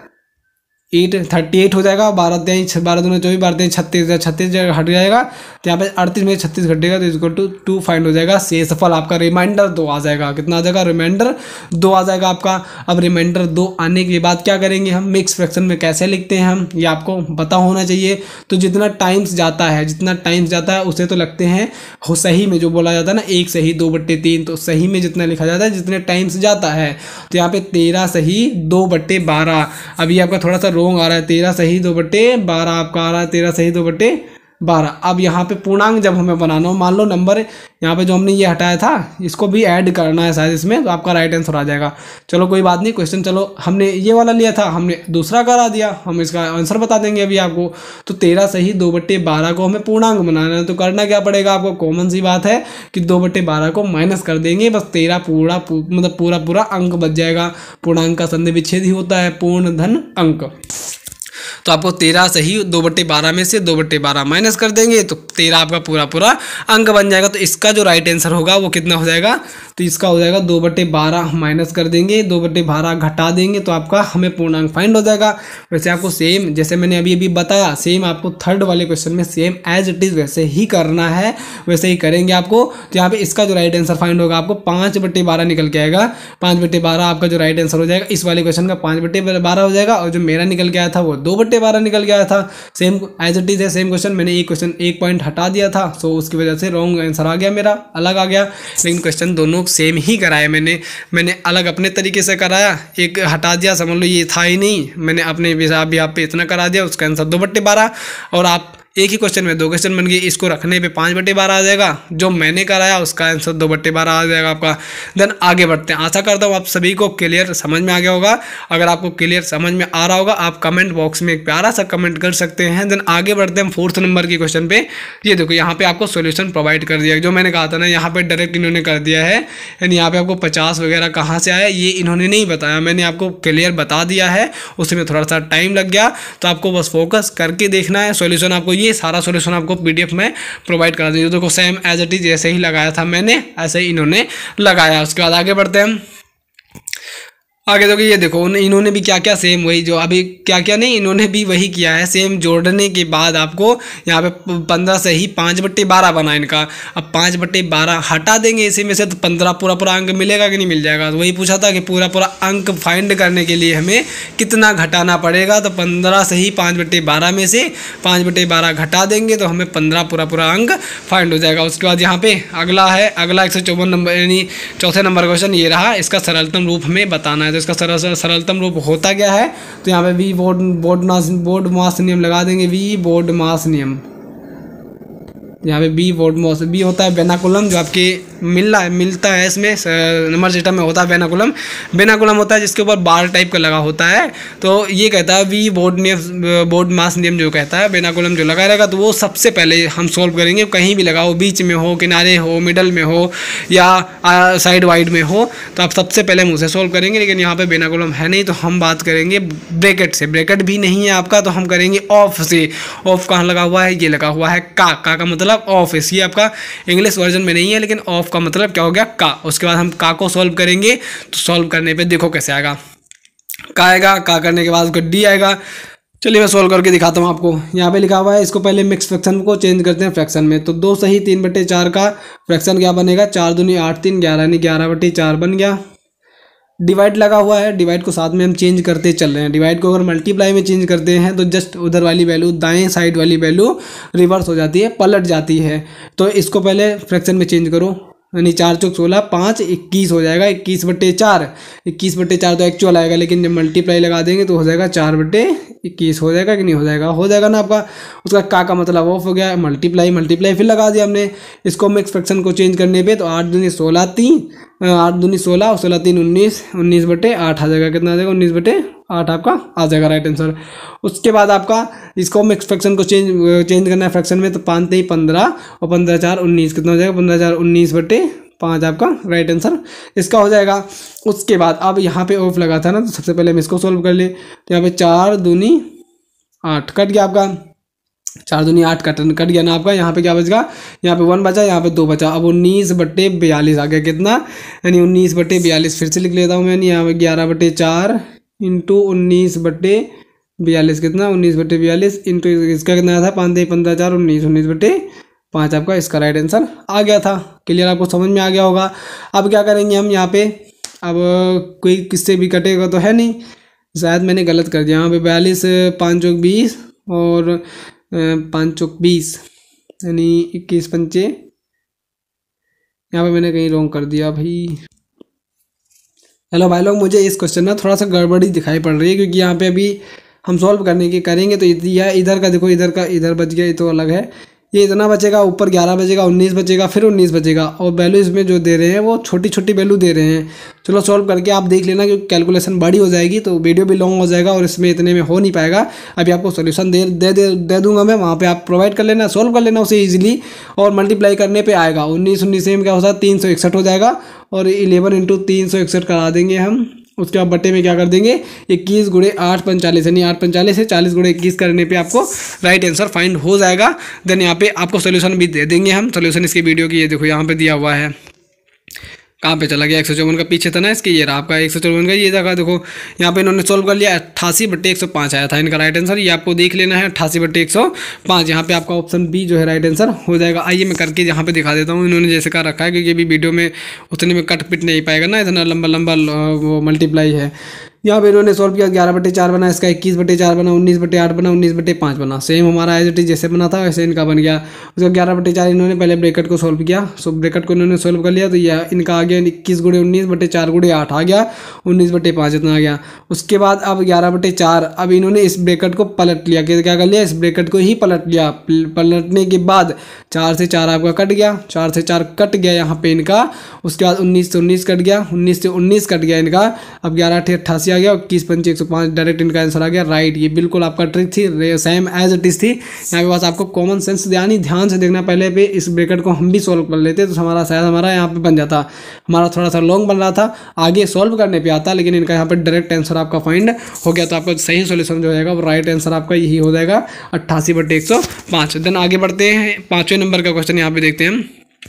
एट थर्टी एट हो जाएगा। बारह तेईस बारह दूनी चौबीस बारह तेईस छत्तीस छत्तीस जगह हट जाएगा तो यहाँ पे अड़तीस में छत्तीस घटेगा तो इसको टू टू फाइंड हो जाएगा। शेषफल आपका रिमाइंडर दो आ जाएगा। कितना आ जाएगा, रिमाइंडर दो आ जाएगा आपका। अब रिमाइंडर दो आने के बाद क्या करेंगे हम, मिक्स फ्रैक्शन में कैसे लिखते हैं हम, ये आपको पता होना चाहिए। तो जितना टाइम्स जाता है जितना टाइम्स जाता है उसे तो लगते हैं हो सही में, जो बोला जाता है ना एक सही दो बट्टे तीन, तो सही में जितना लिखा जाता है जितने टाइम्स जाता है। तो यहाँ पे तेरह सही दो बट्टे बारह, अभी आपका थोड़ा सा रोंग आ रहा है, तेरह सही दो बट्टे बारह आपका आ रहा है, तेरह सही दो बट्टे बारह। अब यहाँ पे पूर्णांक जब हमें बनाना हो, मान लो नंबर यहाँ पे जो हमने ये हटाया था इसको भी ऐड करना है शायद इसमें, तो आपका राइट आंसर आ जाएगा। चलो कोई बात नहीं, क्वेश्चन चलो हमने ये वाला लिया था, हमने दूसरा करा दिया, हम इसका आंसर बता देंगे अभी आपको। तो तेरह सही दो बट्टे बारह को हमें पूर्णांक बनाना है, तो करना क्या पड़ेगा आपको, कॉमन सी बात है कि दो बट्टे बारह को माइनस कर देंगे, बस तेरह पूरा पू, मतलब पूरा पूरा अंक बच जाएगा। पूर्णांक का संधि विच्छेद ही होता है पूर्ण धन अंक। तो आपको तेरह सही दो बट्टे बारह में से दो बट्टे बारह माइनस कर देंगे तो तेरह आपका पूरा पूरा अंक बन जाएगा। तो इसका जो राइट आंसर होगा वो कितना हो जाएगा, तो इसका हो जाएगा दो बट्टे बारह माइनस कर देंगे, दो बट्टे बारह घटा देंगे तो आपका हमें पूर्णांक फाइंड हो जाएगा। वैसे आपको सेम जैसे मैंने अभी अभी बताया, सेम आपको थर्ड वाले क्वेश्चन में सेम एज इट इज़ वैसे ही करना है, वैसे ही करेंगे आपको। तो यहाँ पे इसका जो राइट आंसर फाइंड होगा आपको पाँच बट्टे बारह निकल के आएगा। पाँच बट्टे बारह आपका जो राइट आंसर हो जाएगा इस वाले क्वेश्चन का पाँच बट्टे बारह हो जाएगा, और जो मेरा निकल के आया था वो दो बट्टे बारह निकल गया था। सेम एज इट इज है, सेम क्वेश्चन, मैंने एक क्वेश्चन एक पॉइंट हटा दिया था, सो उसकी वजह से रॉन्ग आंसर आ गया, मेरा अलग आ गया। लेकिन क्वेश्चन दोनों सेम ही कराया मैंने मैंने अलग अपने तरीके से कराया, एक हटा दिया, समझ लो ये था ही नहीं, मैंने अपने हिसाब भी आप पे इतना करा दिया, उसका आंसर दो बट्टे बारह। और आप एक ही क्वेश्चन में दो क्वेश्चन बन गए, इसको रखने पे पाँच बट्टे बारह आ जाएगा, जो मैंने कराया उसका आंसर दो बट्टे बारह आ जाएगा आपका। देन आगे बढ़ते हैं। आशा करता हूँ आप सभी को क्लियर समझ में आ गया होगा। अगर आपको क्लियर समझ में आ रहा होगा आप कमेंट बॉक्स में एक प्यारा सा कमेंट कर सकते हैं। देन आगे बढ़ते हैं फोर्थ नंबर के क्वेश्चन पे। ये देखो यहाँ पे आपको सोल्यूशन प्रोवाइड कर दिया, जो मैंने कहा था ना यहाँ पे डायरेक्ट इन्होंने कर दिया है, यानी यहाँ पे आपको पचास वगैरह कहाँ से आया ये इन्होंने नहीं बताया, मैंने आपको क्लियर बता दिया है, उसमें थोड़ा सा टाइम लग गया। तो आपको बस फोकस करके देखना है, सोल्यूशन आपको ये सारा सोल्यूशन आपको पीडीएफ में प्रोवाइड करा दीजिए। देखो सेम एज इट इज जैसे ही लगाया था मैंने ऐसे ही इन्होंने लगाया। उसके बाद आगे बढ़ते हैं। आगे देखो ये देखो इन्होंने भी क्या क्या सेम वही जो अभी क्या क्या नहीं इन्होंने भी वही किया है, सेम जोड़ने के बाद आपको यहाँ पे पंद्रह से ही पाँच बट्टे बारह बना इनका। अब पाँच बट्टे बारह हटा देंगे इसी में से तो पंद्रह पूरा पूरा अंक मिलेगा कि नहीं मिल जाएगा। तो वही पूछा था कि पूरा पूरा अंक फाइंड करने के लिए हमें कितना घटाना पड़ेगा, तो पंद्रह से ही पाँच बट्टे बारह में से पाँच बट्टे बारह घटा देंगे तो हमें पंद्रह पूरा पूरा अंक फाइंड हो जाएगा। उसके बाद यहाँ पे अगला है अगला एक सौ चौवन नंबर यानी चौथे नंबर क्वेश्चन ये रहा, इसका सरलतम रूप हमें बताना है। तो इसका सरल सरलतम रूप होता क्या है, तो यहाँ पे V board BODMAS BODMAS नियम लगा देंगे, वी बोर्ड मास नियम। यहाँ पे बी बोर्ड मास बी होता है वेनाकुलम, जो आपके मिल रहा है मिलता है इसमें नंबर सिस्टम में होता है वेनाकुलम। वेनाकुलम होता है जिसके ऊपर बार टाइप का लगा होता है। तो ये कहता है वी बोर्ड नियम बोर्ड मास नियम जो कहता है वेनाकुलम जो लगा रहेगा तो वो सबसे पहले हम सोल्व करेंगे, कहीं भी लगाओ बीच में हो किनारे हो मिडल में हो या साइड वाइड में हो, तो आप सबसे पहले हम उसे सोल्व करेंगे। लेकिन यहाँ पे वेनाकुलम है नहीं तो हम बात करेंगे ब्रैकेट से। ब्रैकेट भी नहीं है आपका तो हम करेंगे ऑफ से। ऑफ कहाँ लगा हुआ है, ये लगा हुआ है का का का मतलब ऑफ। ये आपका इंग्लिश वर्जन में नहीं है लेकिन ऑफ का मतलब क्या हो गया का। उसके बाद हम का को सॉल्व करेंगे तो सॉल्व करने पे देखो कैसे आएगा, का आएगा, का करने के बाद उसको डी आएगा। चलिए मैं सॉल्व करके दिखाता हूँ आपको। यहाँ पे लिखा हुआ है इसको पहले मिक्स फ्रैक्शन को चेंज करते हैं फ्रैक्शन में। तो दो सही तीन बटे चार का फ्रैक्शन क्या बनेगा, चार दूनी आठ तीन ग्यारह यानी ग्यारह बटे चार बन गया। डिवाइड लगा हुआ है, डिवाइड को साथ में हम चेंज करते चल रहे हैं। डिवाइड को अगर मल्टीप्लाई में चेंज करते हैं तो जस्ट उधर वाली वैल्यू दाएं साइड वाली वैल्यू रिवर्स हो जाती है, पलट जाती है। तो इसको पहले फ्रैक्शन में चेंज करो, यानी चार चौक सोलह पाँच इक्कीस हो जाएगा। इक्कीस बटे चार इक्कीस बटे चार तो एक्चुअल आएगा, लेकिन जब मल्टीप्लाई लगा देंगे तो हो जाएगा चार बटे इक्कीस हो जाएगा कि नहीं हो जाएगा, हो जाएगा ना आपका। उसका का का मतलब ऑफ हो गया, मल्टीप्लाई मल्टीप्लाई फिर लगा दिया हमने इसको मिक्स फ्रैक्शन को चेंज करने पे, तो आठ दूनी सोलह तीन आठ दूनी सोलह और सोलह तीन उन्नीस, उन्नीस बटे आठ आ जाएगा, कितना आ जाएगा उन्नीस बटे आठ आपका आ जाएगा राइट आंसर। उसके बाद आपका इसको मिक्स फ्रैक्शन को चेंज चेंज करना है फ्रैक्शन में, तो पाँच तेईस पंद्रह और पंद्रह चार उन्नीस, कितना हो जाएगा पंद्रह चार उन्नीस बटे पाँच आपका राइट आंसर इसका हो जाएगा। उसके बाद अब यहाँ पे ऑफ लगा था ना, तो सबसे पहले हम इसको सोल्व कर ले, तो यहाँ पे चार दूनी आठ कट गया आपका, चार दूनी आठ कट कट गया ना आपका। यहाँ पे क्या बच गया, यहाँ पे वन बचा, यहाँ पे दो बचा। अब उन्नीस बटे बयालीस आ गया, कितना यानी उन्नीस बटे बयालीस, फिर से लिख लेता हूँ मैं, यहाँ पे ग्यारह बटे चार इंटू उन्नीस बटे बयालीस, कितना उन्नीस बटे बयालीस इंटू इसका कितना था पाँच पंद्रह चार उन्नीस, उन्नीस बटे पाँच आपका इसका राइट आंसर आ गया था। क्लियर, आपको समझ में आ गया होगा। अब क्या करेंगे हम यहाँ पे, अब कोई किससे भी कटेगा तो है नहीं, शायद मैंने गलत कर दिया। यहाँ पे बयालीस पाँच चौक बीस और पाँच चौक बीस यानी इक्कीस पंचे, यहाँ पे मैंने कहीं रॉन्ग कर दिया भाई। हेलो भाई लोग, मुझे इस क्वेश्चन में थोड़ा सा गड़बड़ी दिखाई पड़ रही है, क्योंकि यहाँ पे अभी हम सॉल्व करने की करेंगे तो यह इधर का देखो, इधर का इधर बच गया, ये तो अलग है, ये इतना बचेगा, ऊपर ग्यारह बचेगा, उन्नीस बचेगा, फिर उन्नीस बचेगा, और वैल्यू इसमें जो दे रहे हैं वो छोटी छोटी वैल्यू दे रहे हैं। चलो सॉल्व करके आप देख लेना, क्योंकि कैलकुलेशन बड़ी हो जाएगी तो वीडियो भी लॉन्ग हो जाएगा और इसमें इतने में हो नहीं पाएगा। अभी आपको सोल्यूशन दे दे दे, दे दूंगा मैं, वहाँ पे आप प्रोवाइड कर लेना, सॉल्व कर लेना उसे ईजिली, और मल्टीप्लाई करने पर आएगा उन्नीस उन्नीस में क्या होता है तीन सौ इकसठ हो जाएगा, और इलेवन इंटू तीन सौ इकसठ करा देंगे हम। उसके बाद बट्टे में क्या कर देंगे, इक्कीस गुड़े आठ पंचालीस, यानी आठ पंचालीस से चालीस गुड़े इक्कीस करने पे आपको राइट आंसर फाइंड हो जाएगा। देन यहाँ पे आपको सोल्यूशन भी दे देंगे हम, सोल्यूशन इसकी वीडियो की ये देखो यहाँ पे दिया हुआ है। कहाँ पे चला गया, एक सौ चौवन का पीछे था ना इसके, ये रहा आपका एक सौ चौवन का, ये जगह देखो यहाँ पे इन्होंने सोल्व कर लिया, अट्ठासी बट्टे एक सौ पाँच आया था इनका राइट आंसर, ये आपको देख लेना है अट्ठासी बट्टे एक सौ पाँच। यहाँ पे आपका ऑप्शन बी जो है राइट आंसर हो जाएगा। आइए मैं करके यहाँ पे दिखा देता हूँ, इन्होंने जैसे कर रखा है, क्योंकि अभी वीडियो में उतने में कट पिट नहीं पाएगा ना, इतना लंबा लंबा वो मल्टीप्लाई है। यहाँ पे इन्होंने सॉल्व किया, ग्यारह बटे चार बना, इसका इक्कीस बटे चार बना, उन्नीस बटे आठ बना, उन्नीस बटे पाँच बना, सेम हमारा एज इट इज जैसे बना था वैसे इनका बन गया। उसका ग्यारह बटे चार इन्होंने पहले ब्रैकेट को सॉल्व किया, सो ब्रैकेट को इन्होंने सॉल्व कर लिया, तो यह इनका आ गया इक्कीस गुड़े उन्नीस बटे चार गुड़े आठ आ गया, उन्नीस बटे पाँच इतना आ गया। उसके बाद अब ग्यारह बटे चार, अब इन्होंने इस ब्रैकेट को पलट लिया, क्या कर लिया, इस ब्रैकेट को ही पलट लिया। पलटने के बाद चार से चार आपका कट गया, चार से चार कट गया यहाँ पे इनका। उसके बाद उन्नीस से उन्नीस कट गया, उन्नीस से उन्नीस कट गया इनका। अब ग्यारह अट्ठे अट्ठासी आ गया, इक्कीस पंचे एक सौ पाँच, डायरेक्ट इनका आंसर आ गया राइट। ये बिल्कुल आपका ट्रिक थी, सेम एज इट इज थी। यहाँ पे बस आपको कॉमन सेंस यानी ध्यान से देखना, पहले पे इस ब्रैकेट को हम भी सॉल्व कर लेते तो हमारा शायद हमारा यहाँ पे बन जाता, हमारा थोड़ा सा लॉन्ग बन रहा था, आगे सॉल्व करने पे आता, लेकिन इनका यहाँ पे डायरेक्ट आंसर आपका फाइंड हो गया। तो आपका सही सोल्यूशन जो होगा वो राइट आंसर आपका यही हो जाएगा, अट्ठासी बटे एक सौ पाँच। देन आगे बढ़ते हैं, पाँचवें नंबर का क्वेश्चन यहाँ पे देखते हैं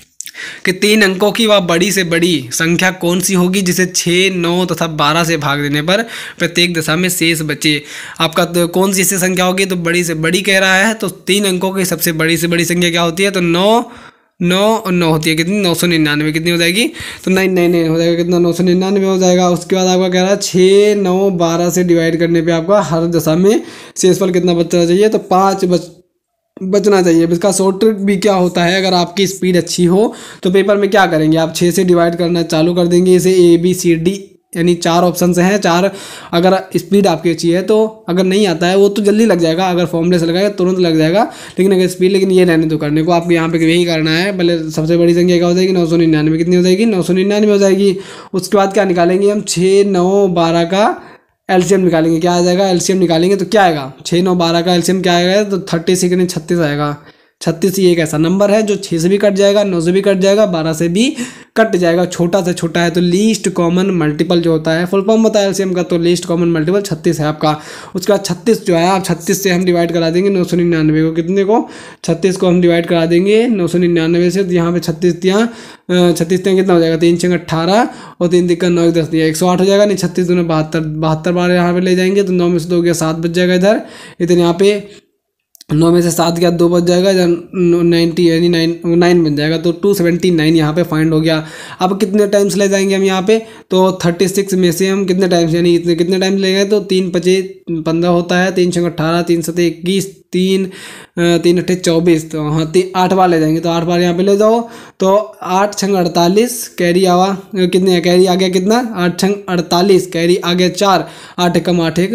कि तीन अंकों की वह बड़ी से बड़ी संख्या कौन सी होगी जिसे छः, नौ तथा बारह से भाग देने पर प्रत्येक दशा में शेष बचे। आपका तो कौन सी ऐसी संख्या होगी, तो बड़ी से बड़ी कह रहा है, तो तीन अंकों की सबसे बड़ी से बड़ी संख्या क्या होती है, तो नौ नौ और नौ होती है, कितनी नौ सौ निन्यानवे, कितनी हो जाएगी, तो नाइन नाइन नाइन हो जाएगा, कितना नौ सौ निन्यानवे हो जाएगा। उसके बाद आपका कह रहा है छः नौ बारह से डिवाइड करने पर आपका हर दशा में शेषफल कितना बचना चाहिए, तो पाँच बच बचना चाहिए। इसका शॉर्ट ट्रिक भी क्या होता है, अगर आपकी स्पीड अच्छी हो तो पेपर में क्या करेंगे, आप छः से डिवाइड करना चालू कर देंगे, इसे ए बी सी डी यानी चार ऑप्शन से हैं, चार अगर स्पीड आपकी अच्छी है तो, अगर नहीं आता है वो तो जल्दी लग जाएगा, अगर फॉर्मूले से लगाएगा तुरंत लग जाएगा, लेकिन अगर स्पीड, लेकिन ये रहने दो करने को, आपको यहाँ पे यही करना है। पहले सबसे बड़ी संख्या क्या हो जाएगी, नौ सौ निन्यानवे, कितनी हो जाएगी, नौ सौ निन्यानवे हो जाएगी। उसके बाद क्या निकालेंगे हम, छः नौ बारह का एलसीएम निकालेंगे, क्या आ जाएगा, एलसीएम निकालेंगे तो क्या आएगा, छः नौ बारह का एलसीएम क्या आएगा, तो थर्टी सिक्स यानी छत्तीस आएगा। छत्तीस ही एक ऐसा नंबर है जो छः से भी कट जाएगा, नौ से भी कट जाएगा, बारह से भी कट जाएगा, छोटा से छोटा है, तो लीस्ट कॉमन मल्टीपल जो होता है, फुल फॉर्म होता है एलसीएम का, तो लीस्ट कॉमन मल्टीपल छत्तीस है आपका। उसके बाद छत्तीस जो है, आप छत्तीस से हम डिवाइड करा देंगे नौ सौ निन्यानवे को, कितने को, छत्तीस को हम डिवाइड करा देंगे नौ सौ निन्यानवे से, तो यहाँ पे छत्तीस यहाँ छत्तीस यहाँ कितना हो जाएगा, तीन छः अट्ठारह और तीन दिक्कत नौ दस दिया, एक सौ आठ हो जाएगा, नहीं छत्तीस दोनों बहत्तर, बहत्तर बार यहाँ पे ले जाएंगे, तो नौ में से दो गया सात बच जाएगा इधर, इधर यहाँ पे नौ में से सात गया दो बच जाएगा, इधर नाइन्टी यानी नाइन नाइन बन जाएगा, तो टू सेवेंटी नाइन यहाँ पे फाइंड हो गया। अब कितने टाइम्स ले जाएंगे हम यहाँ पे, तो थर्टी सिक्स में से हम कितने टाइम्स यानी इतने कितने टाइम्स ले गए, तो तीन पचे पंद्रह होता है, तीन छः अट्ठारह, तीन सत्ते इक्कीस, तीन तीन अट्ठे चौबीस, तो हाँ तीन आठ बार ले जाएंगे, तो आठ बार यहाँ पे ले जाओ, तो आठ छंग अड़तालीस, कैरी आवा कितने कैरी आ गया कितना, आठ छंग अड़तालीस, कैरी आ गया चार, आठ एकम आठ एक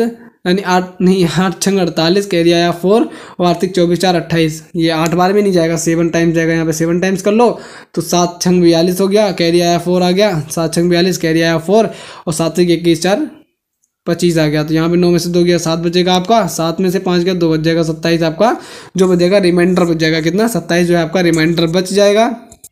यानी आठ नहीं आठ छंग अड़तालीस, कैरी आया फोर और आर्थिक चौबीस चार अट्ठाईस। ये आठ बार में नहीं जाएगा, सेवन टाइम्स जाएगा। यहाँ पे सेवन टाइम्स कर लो तो सात छंग बयालीस हो गया, कैरी आया फोर आ गया, सात छंग बयालीस, कैरी आया फोर और सात से इक्कीस चार पच्चीस आ गया। तो यहाँ पे नौ में से दो गया, सात बचेगा आपका, सात में से पाँच गया, दो बच जाएगा, सत्ताईस आपका जो बचेगा रिमाइंडर बच जाएगा। कितना? सत्ताईस जो है आपका रिमाइंडर बच जाएगा।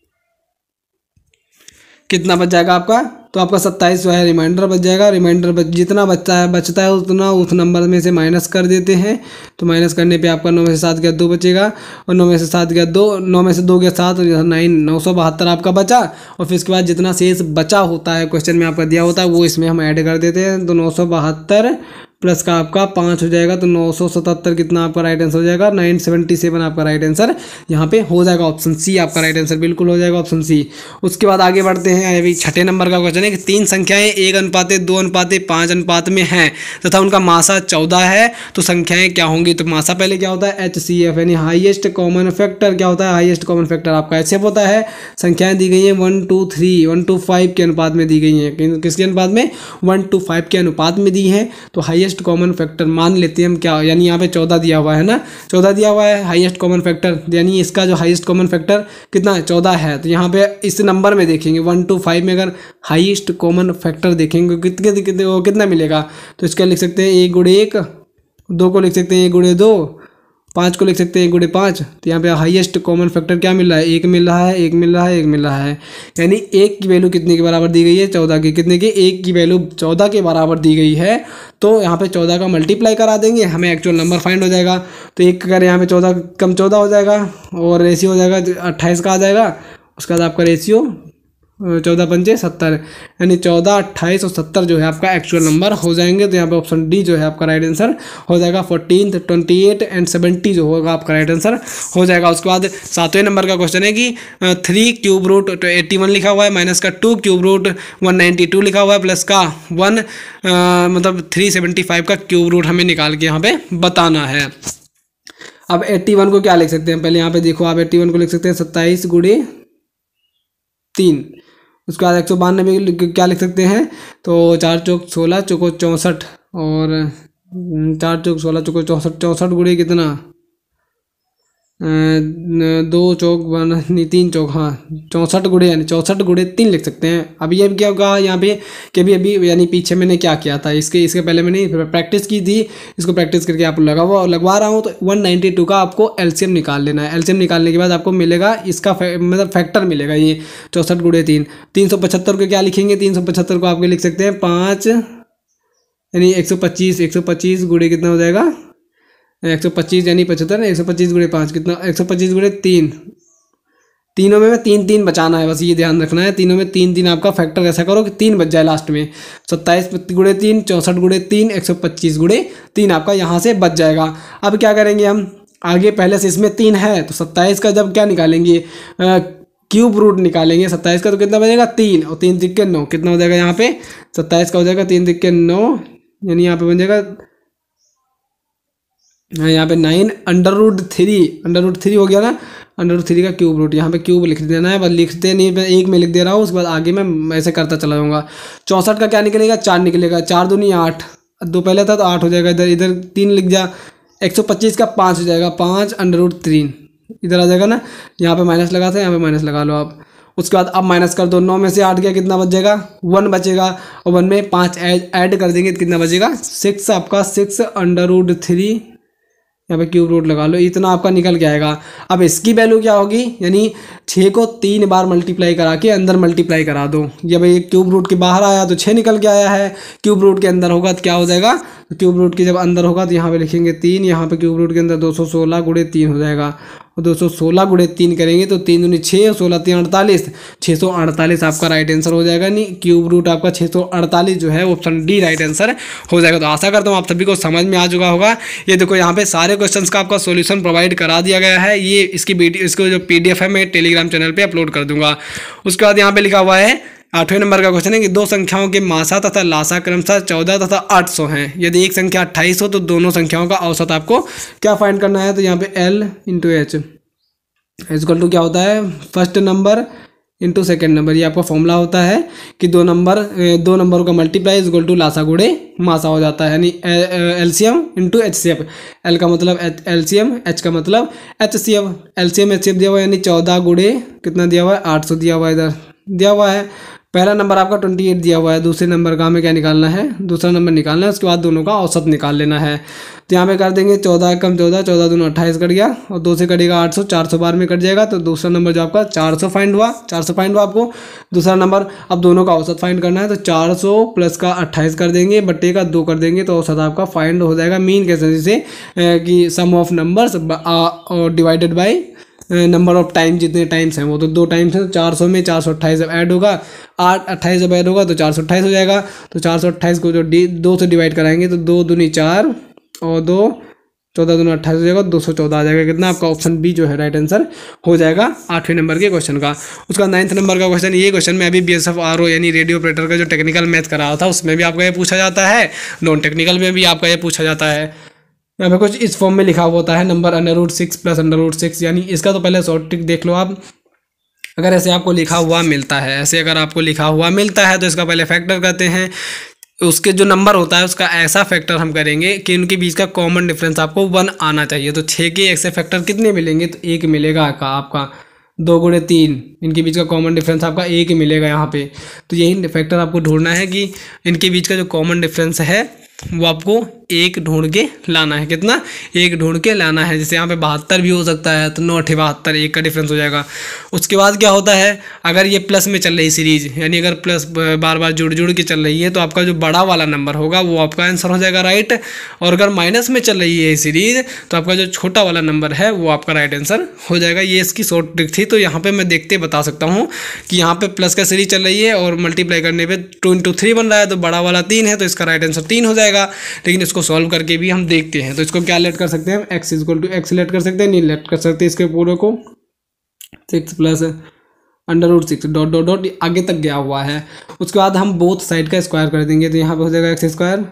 कितना बच जाएगा आपका? तो आपका सत्ताईस जो है रिमाइंडर बच जाएगा। रिमाइंडर बच जितना बचता है बचता है उतना उस नंबर में से माइनस कर देते हैं। तो माइनस करने पे आपका नौ में से सात गया, दो बचेगा और नौ में से सात गया दो, नौ में से दो गया सात और नाइन, नौ सौ बहत्तर आपका बचा। और फिर इसके बाद जितना शेष बचा होता है क्वेश्चन में आपका दिया होता है वो इसमें हम ऐड कर देते हैं। तो नौ सौ बहत्तर प्लस का आपका पाँच हो जाएगा, तो नौ सौ सतहत्तर कितना आपका राइट आंसर हो जाएगा? नाइन सेवेंटी सेवन आपका राइट आंसर यहाँ पे हो जाएगा। ऑप्शन सी आपका राइट आंसर बिल्कुल हो जाएगा, ऑप्शन सी। उसके बाद आगे बढ़ते हैं। अभी छठे नंबर का क्वेश्चन है कि तीन संख्याएं एक अनुपाते दो अनुपाते पाँच अनुपात में हैं तथा उनका मासा चौदह है, तो संख्याएं क्या होंगी? तो मासा पहले क्या होता है? एच सी एफ यानी हाईएस्ट कॉमन फैक्टर क्या होता है? हाईएस्ट कॉमन फैक्टर आपका एच एफ होता है। संख्याएं दी गई हैं one two three one two five के अनुपात में दी गई हैं। किसके अनुपात में? वन टू फाइव के अनुपात में दी है। तो हाईएस्ट कॉमन फैक्टर मान लेते हैं हम क्या, यानी यहाँ पे चौदह दिया हुआ है ना, चौदह दिया हुआ है हाईएस्ट कॉमन फैक्टर, यानी इसका जो हाईएस्ट कॉमन फैक्टर कितना है? चौदह है। तो यहाँ पे इस नंबर में देखेंगे वन टू फाइव में अगर हाईएस्ट कॉमन फैक्टर देखेंगे कितने कितने वो कितना मिलेगा? तो इसका लिख सकते हैं एक गुणे एक, दो को लिख सकते हैं एक गुणे दो, पाँच को लिख सकते हैं एक गुणे पाँच। तो यहाँ पे हाईएस्ट कॉमन फैक्टर क्या मिल रहा है? एक मिल रहा है, एक मिल रहा है, एक मिल रहा है। यानी एक की वैल्यू कितने के बराबर दी गई है? चौदह की। कितने की? एक की वैल्यू चौदह के बराबर दी गई है। तो यहाँ पे चौदह का मल्टीप्लाई करा देंगे, हमें एक्चुअल नंबर फाइंड हो जाएगा। तो एक अगर यहाँ पे चौदह कम चौदह हो जाएगा और रेशियो हो जाएगा अट्ठाईस का आ जाएगा। उसके बाद आपका रेशियो चौदह पंचे सत्तर, यानी चौदह अट्ठाईस और सत्तर जो है आपका एक्चुअल नंबर हो जाएंगे। तो यहाँ पे ऑप्शन डी जो है आपका राइट आंसर हो जाएगा। Fourteen twenty eight and seventy जो होगा आपका राइट आंसर हो जाएगा। उसके बाद सातवें नंबर का क्वेश्चन है कि three cube root eighty one लिखा हुआ है, माइनस का two cube root one ninety two लिखा हुआ है, प्लस का वन मतलब थ्री सेवेंटी फाइव का क्यूब रूट हमें निकाल के यहाँ पे बताना है। अब एट्टी वन को क्या लिख सकते हैं? पहले यहाँ पे देखो आप एट्टी वन को लिख सकते हैं सत्ताईस गुणे तीन। उसके बाद एक सौ बानवे क्या लिख सकते हैं? तो चार चौक सोलह चौको चौंसठ और चार चौक सोलह चौको चौंसठ, चौंसठ गुणे कितना? दो चौक वन नहीं तीन चौक हाँ चौंसठ गुणे यानी चौंसठ गुणे तीन लिख सकते हैं। अभी ये क्या होगा यहाँ पे कि अभी अभी यानी पीछे मैंने क्या किया था, इसके इसके पहले मैंने प्रैक्टिस की थी, इसको प्रैक्टिस करके आप लगा लगवा रहा हूँ। तो वन नाइन्टी टू का आपको एलसीएम निकाल लेना है। एलसीएम निकालने के बाद आपको मिलेगा इसका मतलब फैक्टर मिलेगा ये चौंसठ गुणे तीन। तीन सौ पचहत्तर को क्या लिखेंगे? तीन सौ पचहत्तर को आपके लिख सकते हैं पाँच यानी एक सौ पच्चीस एक सौ पच्चीस गुणे कितना हो जाएगा? एक सौ पच्चीस यानी पचहत्तर, एक सौ पच्चीस गुणे पाँच कितना? एक सौ पच्चीस गुणे तीन। तीनों में तीन तीन बचाना है, बस ये ध्यान रखना है। तीनों में तीन तीन आपका फैक्टर ऐसा करो कि तीन बच जाए लास्ट में। सत्ताईस गुणे तीन, चौंसठ गुणे तीन, एक सौ पच्चीस गुणे तीन आपका यहाँ से बच जाएगा। अब क्या करेंगे हम आगे? पहले से इसमें तीन है तो सत्ताईस का जब क्या निकालेंगे? क्यूब रूट निकालेंगे। सत्ताईस का तो कितना बनेगा? तीन और तीन तिक्के नौ। कितना हो जाएगा यहाँ पे? सत्ताईस का हो जाएगा तीन तिक्के नौ, यानी यहाँ पे बन जाएगा हाँ यहाँ पे nine under root three. Under root three हो गया ना, अंडर रूट थ्री का क्यूब रूट। यहाँ पे क्यूब लिख देना है, बस लिखते नहीं, मैं एक में लिख दे रहा हूँ। उसके बाद आगे मैं ऐसे करता चला जाऊँगा। चौंसठ का क्या निकलेगा? चार निकलेगा। चार दूनी आठ, दो पहले था तो आठ हो जाएगा। इधर इधर तीन लिख जा। एक सौ पच्चीस का पाँच हो जाएगा, पाँच अंडर रूट तीन इधर आ जाएगा ना। यहाँ पे माइनस लगा था, यहाँ पे माइनस लगा लो आप। उसके बाद अब माइनस कर दो। नौ में से आठ गया, कितना बच जाएगा? वन बचेगा और वन में पाँच ऐड कर देंगे तो कितना बचेगा? सिक्स आपका सिक्स अंडर रूट थ्री, यहाँ पे क्यूब रूट लगा लो, इतना आपका निकल के आएगा। अब इसकी वैल्यू क्या होगी? यानी छः को तीन बार मल्टीप्लाई करा के अंदर मल्टीप्लाई करा दो। जब ये क्यूब रूट के बाहर आया तो छः निकल के आया है, क्यूब रूट के अंदर होगा तो क्या हो जाएगा? तो क्यूब रूट के जब अंदर होगा तो यहाँ पे लिखेंगे तीन, यहाँ पे क्यूब रूट के अंदर दो सौ सोलह गुणे तीन हो जाएगा। और दो सौ सोलह गुणे तीन करेंगे तो तीन दूनी छः और सोलह तीन अड़तालीस, छः सौ अड़तालीस आपका राइट आंसर हो जाएगा। नहीं क्यूब रूट आपका छः सौ अड़तालीस जो है ऑप्शन डी राइट आंसर हो जाएगा। तो आशा करता हूँ आप सभी को समझ में आ चुका होगा। ये देखो यहाँ पे सारे क्वेश्चंस का आपका सॉल्यूशन प्रोवाइड करा दिया गया है। ये इसकी वीडियो इसको जो पीडीएफ है मैं टेलीग्राम चैनल पे अपलोड कर दूंगा। उसके बाद यहाँ पे लिखा हुआ है आठवें नंबर का क्वेश्चन है कि दो संख्याओं के मासा तथा लासा क्रमशः चौदह तथा आठ सौ हैं। यदि एक संख्या अट्ठाईस हो तो दोनों संख्याओं का औसत आपको क्या फाइंड करना है? तो यहाँ पे L into H equal to क्या होता है? First number into second number, ये आपका फॉर्मूला होता है कि दो नंबर दो नंबरों का मल्टीप्लाई इज इक्वल टू लासा गुणे मासा हो जाता है, यानी LCM into H C F. L का मतलब एलसीएम, एच का मतलब H C F. LCM H C F दिया हुआ है, यानी चौदह गुणे कितना दिया हुआ है, आठ सौ दिया हुआ है, इधर दिया हुआ है। पहला नंबर आपका ट्वेंटी एट दिया हुआ है, दूसरे नंबर का हमें क्या निकालना है, दूसरा नंबर निकालना है, उसके बाद दोनों का औसत निकाल लेना है। तो यहाँ पे कर देंगे चौदह कम चौदह, चौदह दूनो अट्ठाईस कट गया, और दो से कटेगा आठ सौ, चार सौ बार में कट जाएगा, तो दूसरा नंबर जो आपका चार सौ फाइंड हुआ, चार सौ फाइंड हुआ आपको दूसरा नंबर। अब दोनों का औसत फाइंड करना है, तो चार सौ प्लस का अट्ठाईस कर देंगे, बट्टे का दो कर देंगे, तो औसत आपका फाइंड हो जाएगा। मीन कैसे, जैसे कि sum of numbers divided by number of time, जितने टाइम्स हैं वो तो दो टाइम्स हैं, तो चार सौ में चार सौ अट्ठाईस जब ऐड होगा, आठ अट्ठाईस जब ऐड होगा तो चार सौ अट्ठाईस हो जाएगा। तो चार सौ अट्ठाईस को जो डी दो से डिवाइड कराएंगे तो दो दूनी चार और दो चौदह दूनी अट्ठाईस हो जाएगा, दो सौ चौदह आ जाएगा। कितना आपका ऑप्शन बी जो है राइट आंसर हो जाएगा आठवें नंबर के क्वेश्चन का। उसका नाइन्थ नंबर का क्वेश्चन, ये क्वेश्चन में अभी B S F R O यानी रेडियो ऑपरेटर का जो टेक्निकल मैथ करा था उसमें भी आपका ये पूछा जाता है, नॉन टेक्निकल में भी आपका ये पूछा जाता है। यहाँ पे कुछ इस फॉर्म में लिखा हुआ होता है, number under root six plus under root six, यानी इसका तो पहले शॉर्ट ट्रिक देख लो आप। अगर ऐसे आपको लिखा हुआ मिलता है, ऐसे अगर आपको लिखा हुआ मिलता है तो इसका पहले फैक्टर करते हैं, उसके जो नंबर होता है उसका ऐसा फैक्टर हम करेंगे कि उनके बीच का कॉमन डिफरेंस आपको वन आना चाहिए। तो छः के ऐसे फैक्टर कितने मिलेंगे, तो एक मिलेगा का आपका, दो गुणे तीन, इनके बीच का कॉमन डिफरेंस आपका एक मिलेगा यहाँ पे। तो यही फैक्टर आपको ढूंढना है कि इनके बीच का जो कॉमन डिफरेंस है वो आपको एक ढूंढ के लाना है। कितना, एक ढूंढ के लाना है। जैसे यहाँ पे बहत्तर भी हो सकता है, तो नौ अठे बहत्तर, एक का डिफरेंस हो जाएगा। उसके बाद क्या होता है, अगर ये प्लस में चल रही सीरीज, यानी अगर प्लस बार बार जुड़ जुड़ के चल रही है तो आपका जो बड़ा वाला नंबर होगा वो आपका आंसर हो जाएगा राइट। और अगर माइनस में चल रही है सीरीज तो आपका जो छोटा वाला नंबर है वो आपका राइट आंसर हो जाएगा। ये इसकी शॉर्ट ट्रिक थी। तो यहाँ पे मैं देखते बता सकता हूँ कि यहाँ पे प्लस का सीरीज चल रही है और मल्टीप्लाई करने पे टू इंटू थ्री बन रहा है, तो बड़ा वाला तीन है, तो इसका राइट आंसर तीन हो जाएगा। लेकिन इसको सॉल्व करके भी हम देखते हैं, तो इसको क्या लेट कर सकते हैं, x equal to x let कर सकते हैं, नहीं लेट कर सकते इसके पूरे को, six plus under root six dot dot dot आगे तक गया हुआ है। उसके बाद हम बोथ साइड का स्क्वायर कर देंगे, तो यहाँ पे हो जाएगा एक्स स्क्वायर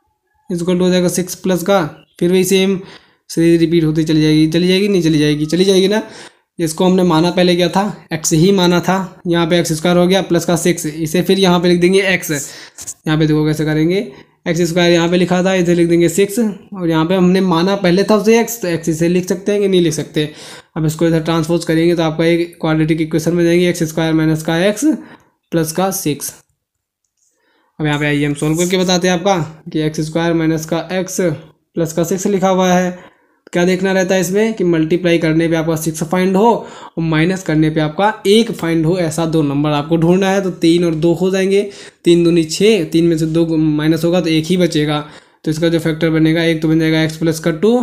इक्वल टू हो जाएगा सिक्स प्लस का, फिर वही सेम सीरीज रिपीट होती चली जाएगी, चली जाएगी नहीं चली जाएगी, चली जाएगी ना। इसको हमने माना पहले क्या था, एक्स ही माना था, यहाँ पे एक्स स्क्वायर हो गया प्लस का सिक्स, इसे फिर यहाँ पे लिख देंगे एक्स। यहाँ पे देखो कैसे करेंगे, एक्स स्क्वायर यहाँ पे लिखा था, इसे लिख देंगे सिक्स, और यहाँ पे हमने माना पहले था उसे एक्स, तो एक्स इसे लिख सकते हैं कि नहीं लिख सकते। अब इसको इधर ट्रांसपोज करेंगे तो आपका एक क्वाड्रेटिक इक्वेशन में जाएंगे, एक्स स्क्वायर माइनस का एक्स प्लस का सिक्स। अब यहाँ पे आइए हम सोल्व करके बताते हैं आपका कि एक्स स्क्वायर माइनस का एक्स प्लस का सिक्स लिखा हुआ है। क्या देखना रहता है इसमें कि मल्टीप्लाई करने पे आपका सिक्स फाइंड हो और माइनस करने पे आपका एक फाइंड हो, ऐसा दो नंबर आपको ढूंढना है। तो तीन और दो हो जाएंगे, तीन दूनी छः, तीन में से दो माइनस होगा तो एक ही बचेगा। तो इसका जो फैक्टर बनेगा, एक तो बन जाएगा एक्स प्लस का टू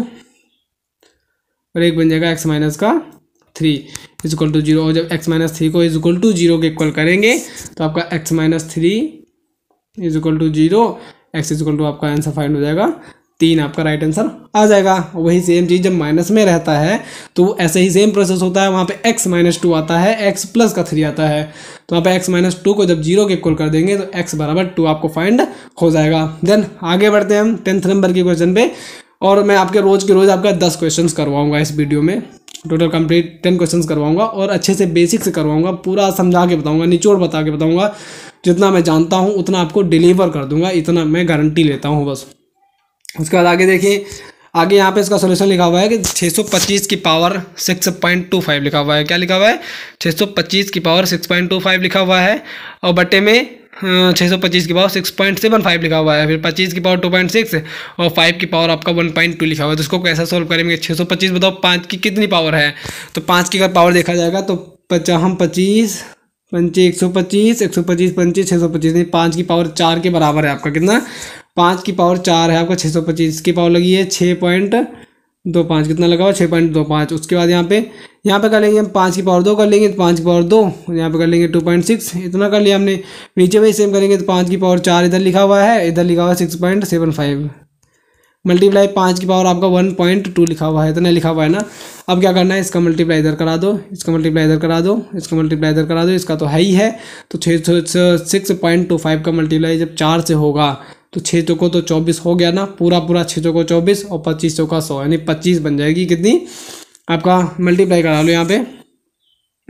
और एक बन जाएगा एक्स माइनस का three is equal to zero. और जब एक्स माइनस थ्री को इज इक्वल टू जीरो के इक्वल करेंगे तो आपका x minus three is equal to zero, x is equal to आपका आंसर फाइंड हो जाएगा तीन, आपका राइट आंसर आ जाएगा। वही सेम चीज़ जब माइनस में रहता है तो ऐसे ही सेम प्रोसेस होता है, वहाँ पे x माइनस टू आता है, x प्लस का थ्री आता है। तो वहाँ पे x माइनस टू को जब जीरो के इक्वल कर देंगे तो x बराबर टू आपको फाइंड हो जाएगा। देन आगे बढ़ते हैं हम टेंथ नंबर के क्वेश्चन पे, और मैं आपके रोज़ के रोज़ आपका दस क्वेश्चन करवाऊँगा इस वीडियो में, टोटल कंप्लीट टेन क्वेश्चन करवाऊँगा और अच्छे से बेसिक से करवाऊँगा, पूरा समझा के बताऊँगा, निचोड़ बता के बताऊँगा। जितना मैं जानता हूँ उतना आपको डिलीवर कर दूँगा, इतना मैं गारंटी लेता हूँ बस। उसके बाद आगे देखिए, आगे यहाँ पे इसका सोल्यूशन लिखा हुआ है कि छः सौ पच्चीस की power six point two five लिखा हुआ है। क्या लिखा हुआ है, छः सौ पच्चीस की power six point two five लिखा हुआ है, और बट्टे में छः सौ पच्चीस की power six point seven five लिखा हुआ है, फिर पच्चीस की पावर टू पॉइंट सिक्स और फाइव की पावर आपका वन पॉइंट टू लिखा हुआ है। तो इसको कैसे सोल्व करेंगे, छः सौ पच्चीस बताओ पाँच की कितनी पावर है, तो पाँच की अगर पावर देखा जाएगा तो पचा हम पच्चीस पंचे एक सौ पच्चीस, एक सौ पच्चीस पंचे छः सौ पच्चीस, नहीं पाँच की पावर चार के बराबर है आपका। कितना, पाँच की पावर चार है आपका, छः सौ पच्चीस की पावर लगी है छः पॉइंट दो पाँच, कितना लगा हुआ छः पॉइंट दो पाँच। उसके बाद यहाँ पे यहाँ पे कर लेंगे हम पाँच की पावर दो कर लेंगे तो पाँच की पावर दो, यहाँ पे कर लेंगे टू पॉइंट सिक्स, इतना कर लिया हमने। नीचे में सेम करेंगे तो पाँच की पावर चार इधर लिखा हुआ है, इधर लिखा हुआ है six point seven five, multiply पाँच की पावर आपका वन पॉइंट टू लिखा हुआ है, इतना लिखा हुआ है ना। अब क्या करना है, इसका मल्टीप्लाई इधर करा दो, इसका मल्टीप्लाई इधर करा दो, इसका मल्टीप्लाई इधर करा दो, इसका तो है ही है। तो छः सिक्स पॉइंट टू फाइव का मल्टीप्लाई जब चार से होगा तो छः चौको तो चौबीस हो गया ना, पूरा पूरा छः चौको चौबीस और पच्चीस चौका सौ, यानी पच्चीस बन जाएगी। कितनी, आपका मल्टीप्लाई करा लो यहाँ पे,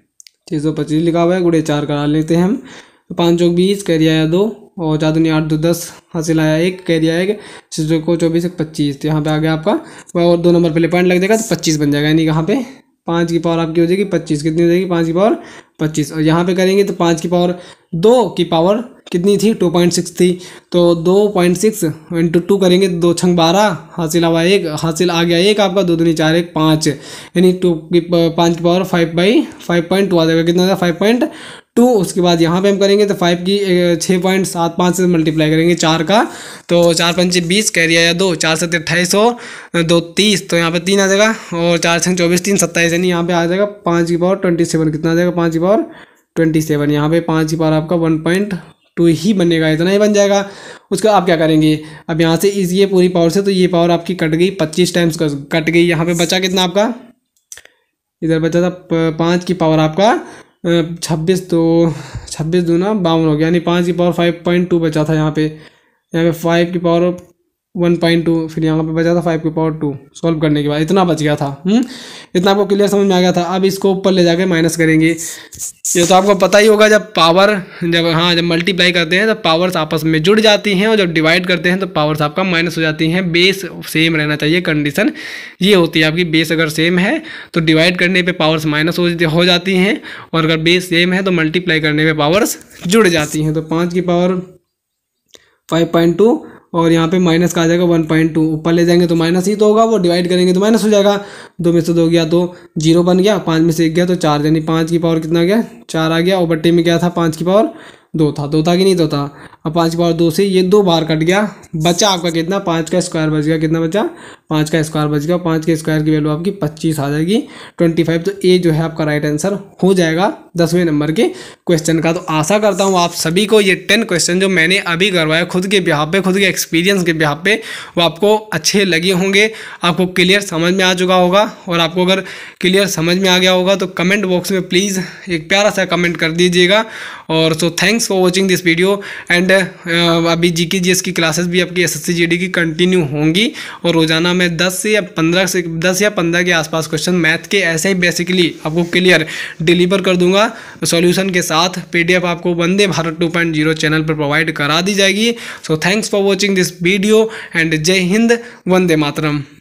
छः सौ पच्चीस लिखा हुआ है, गुड़े चार करा लेते हैं हम। तो पाँच चौक बीस, कैरी आया दो, और चार दूनी आठ, दो दस, हासिल आया एक, कैरी आया एक, छः को चौबीस एक पच्चीस। तो यहाँ पे आ गया आपका, और दो नंबर पहले पॉइंट लग जाएगा तो पच्चीस बन जाएगा, यानी यहाँ पे पाँच की पावर आपकी हो जाएगी पच्चीस। कितनी हो जाएगी? पाँच की पावर पच्चीस। और यहाँ पे करेंगे तो पाँच की पावर दो की पावर कितनी थी? टू पॉइंट सिक्स थी। तो दो पॉइंट सिक्स इंटू टू करेंगे तो दो छंग बारह, हासिल आवा एक, हासिल आ गया एक आपका, दो दूनी चार एक पाँच, यानी टू की पाँच की power five by five point two आ जाएगा। कितना था? Five point two. उसके बाद यहाँ पे हम करेंगे तो फाइव की छः पॉइंट सात पाँच से मल्टीप्लाई करेंगे चार का, तो चार पंचे बीस, कैरी आया दो, चार सत्तर अट्ठाईस सौ, दो तीस, तो यहाँ पे तीन आ जाएगा, और चार छः चौबीस, तीन सत्ताईस, यानी यहाँ पे आ जाएगा पाँच की पावर ट्वेंटी सेवन। कितना आ जाएगा? पाँच की पावर ट्वेंटी सेवन। यहाँ पे पाँच की पावर आपका वन पॉइंट टू ही बनेगा, इतना ही बन जाएगा। उसका आप क्या करेंगे? अब यहाँ से इस ये पूरी पावर से तो ये पावर आपकी कट गई, पच्चीस टाइम्स कट गई। यहाँ पे बचा कितना आपका? इधर बचा था पाँच की पावर आपका छब्बीस, तो छब्बीस दूना बावन हो गया, यानी पाँच की पावर फाइव पॉइंट टू बचा था यहाँ पे। यहाँ पे फाइव की पावर वन पॉइंट टू, फिर यहाँ पे बचा था फाइव की पावर टू। सॉल्व करने के बाद इतना बच गया था। हम्म इतना आपको क्लियर समझ में आ गया था। अब इसको ऊपर ले जाके माइनस करेंगे। ये तो आपको पता ही होगा, जब पावर जब हाँ जब मल्टीप्लाई करते हैं तो पावर्स आपस में जुड़ जाती हैं, और जब डिवाइड करते हैं तो पावर्स आपका माइनस हो जाती हैं। बेस सेम रहना चाहिए, कंडीशन ये होती है आपकी। बेस अगर सेम है तो डिवाइड करने पे पावर्स माइनस हो जाती हैं, और अगर बेस सेम है तो मल्टीप्लाई करने पे पावर्स जुड़ जाती हैं। तो पाँच की पावर फाइव पॉइंट टू, और यहाँ पे माइनस का आ जाएगा वन पॉइंट टू। ऊपर ले जाएंगे तो माइनस ही तो होगा, वो डिवाइड करेंगे तो माइनस हो जाएगा। दो में से दो गया तो जीरो बन गया, पाँच में से एक गया तो चार, यानी पाँच की पावर कितना गया? चार आ गया। और बट्टे में क्या था? पाँच की पावर दो था। दो था कि नहीं? दो था। अब पाँच की पावर दो से ये दो बार कट गया, बचा आपका कितना? पाँच का स्क्वायर बच गया। कितना बचा? पाँच का स्क्वायर बच गया। पाँच के स्क्वायर की वैल्यू आपकी पच्चीस आ जाएगी, ट्वेंटी फाइव। तो ए जो है आपका राइट आंसर हो जाएगा दसवें नंबर के क्वेश्चन का। तो आशा करता हूँ आप सभी को ये टेन क्वेश्चन जो मैंने अभी करवाया खुद के बिहाफ पे, खुद के एक्सपीरियंस के बिहाफ पे, वो आपको अच्छे लगे होंगे, आपको क्लियर समझ में आ चुका होगा। और आपको अगर क्लियर समझ में आ गया होगा तो कमेंट बॉक्स में प्लीज़ एक प्यारा सा कमेंट कर दीजिएगा। और so thanks for watching this video. And अभी जी के जी एस की क्लासेस भी आपकी S S C G D की कंटिन्यू होंगी, और रोजाना मैं दस से या पंद्रह से दस या पंद्रह के आसपास क्वेश्चन मैथ के ऐसे ही बेसिकली आपको क्लियर डिलीवर कर दूंगा सॉल्यूशन के साथ। पीडीएफ आपको Vande Bharat two point zero channel पर प्रोवाइड करा दी जाएगी। So thanks for watching this video, and जय हिंद, वंदे मातरम।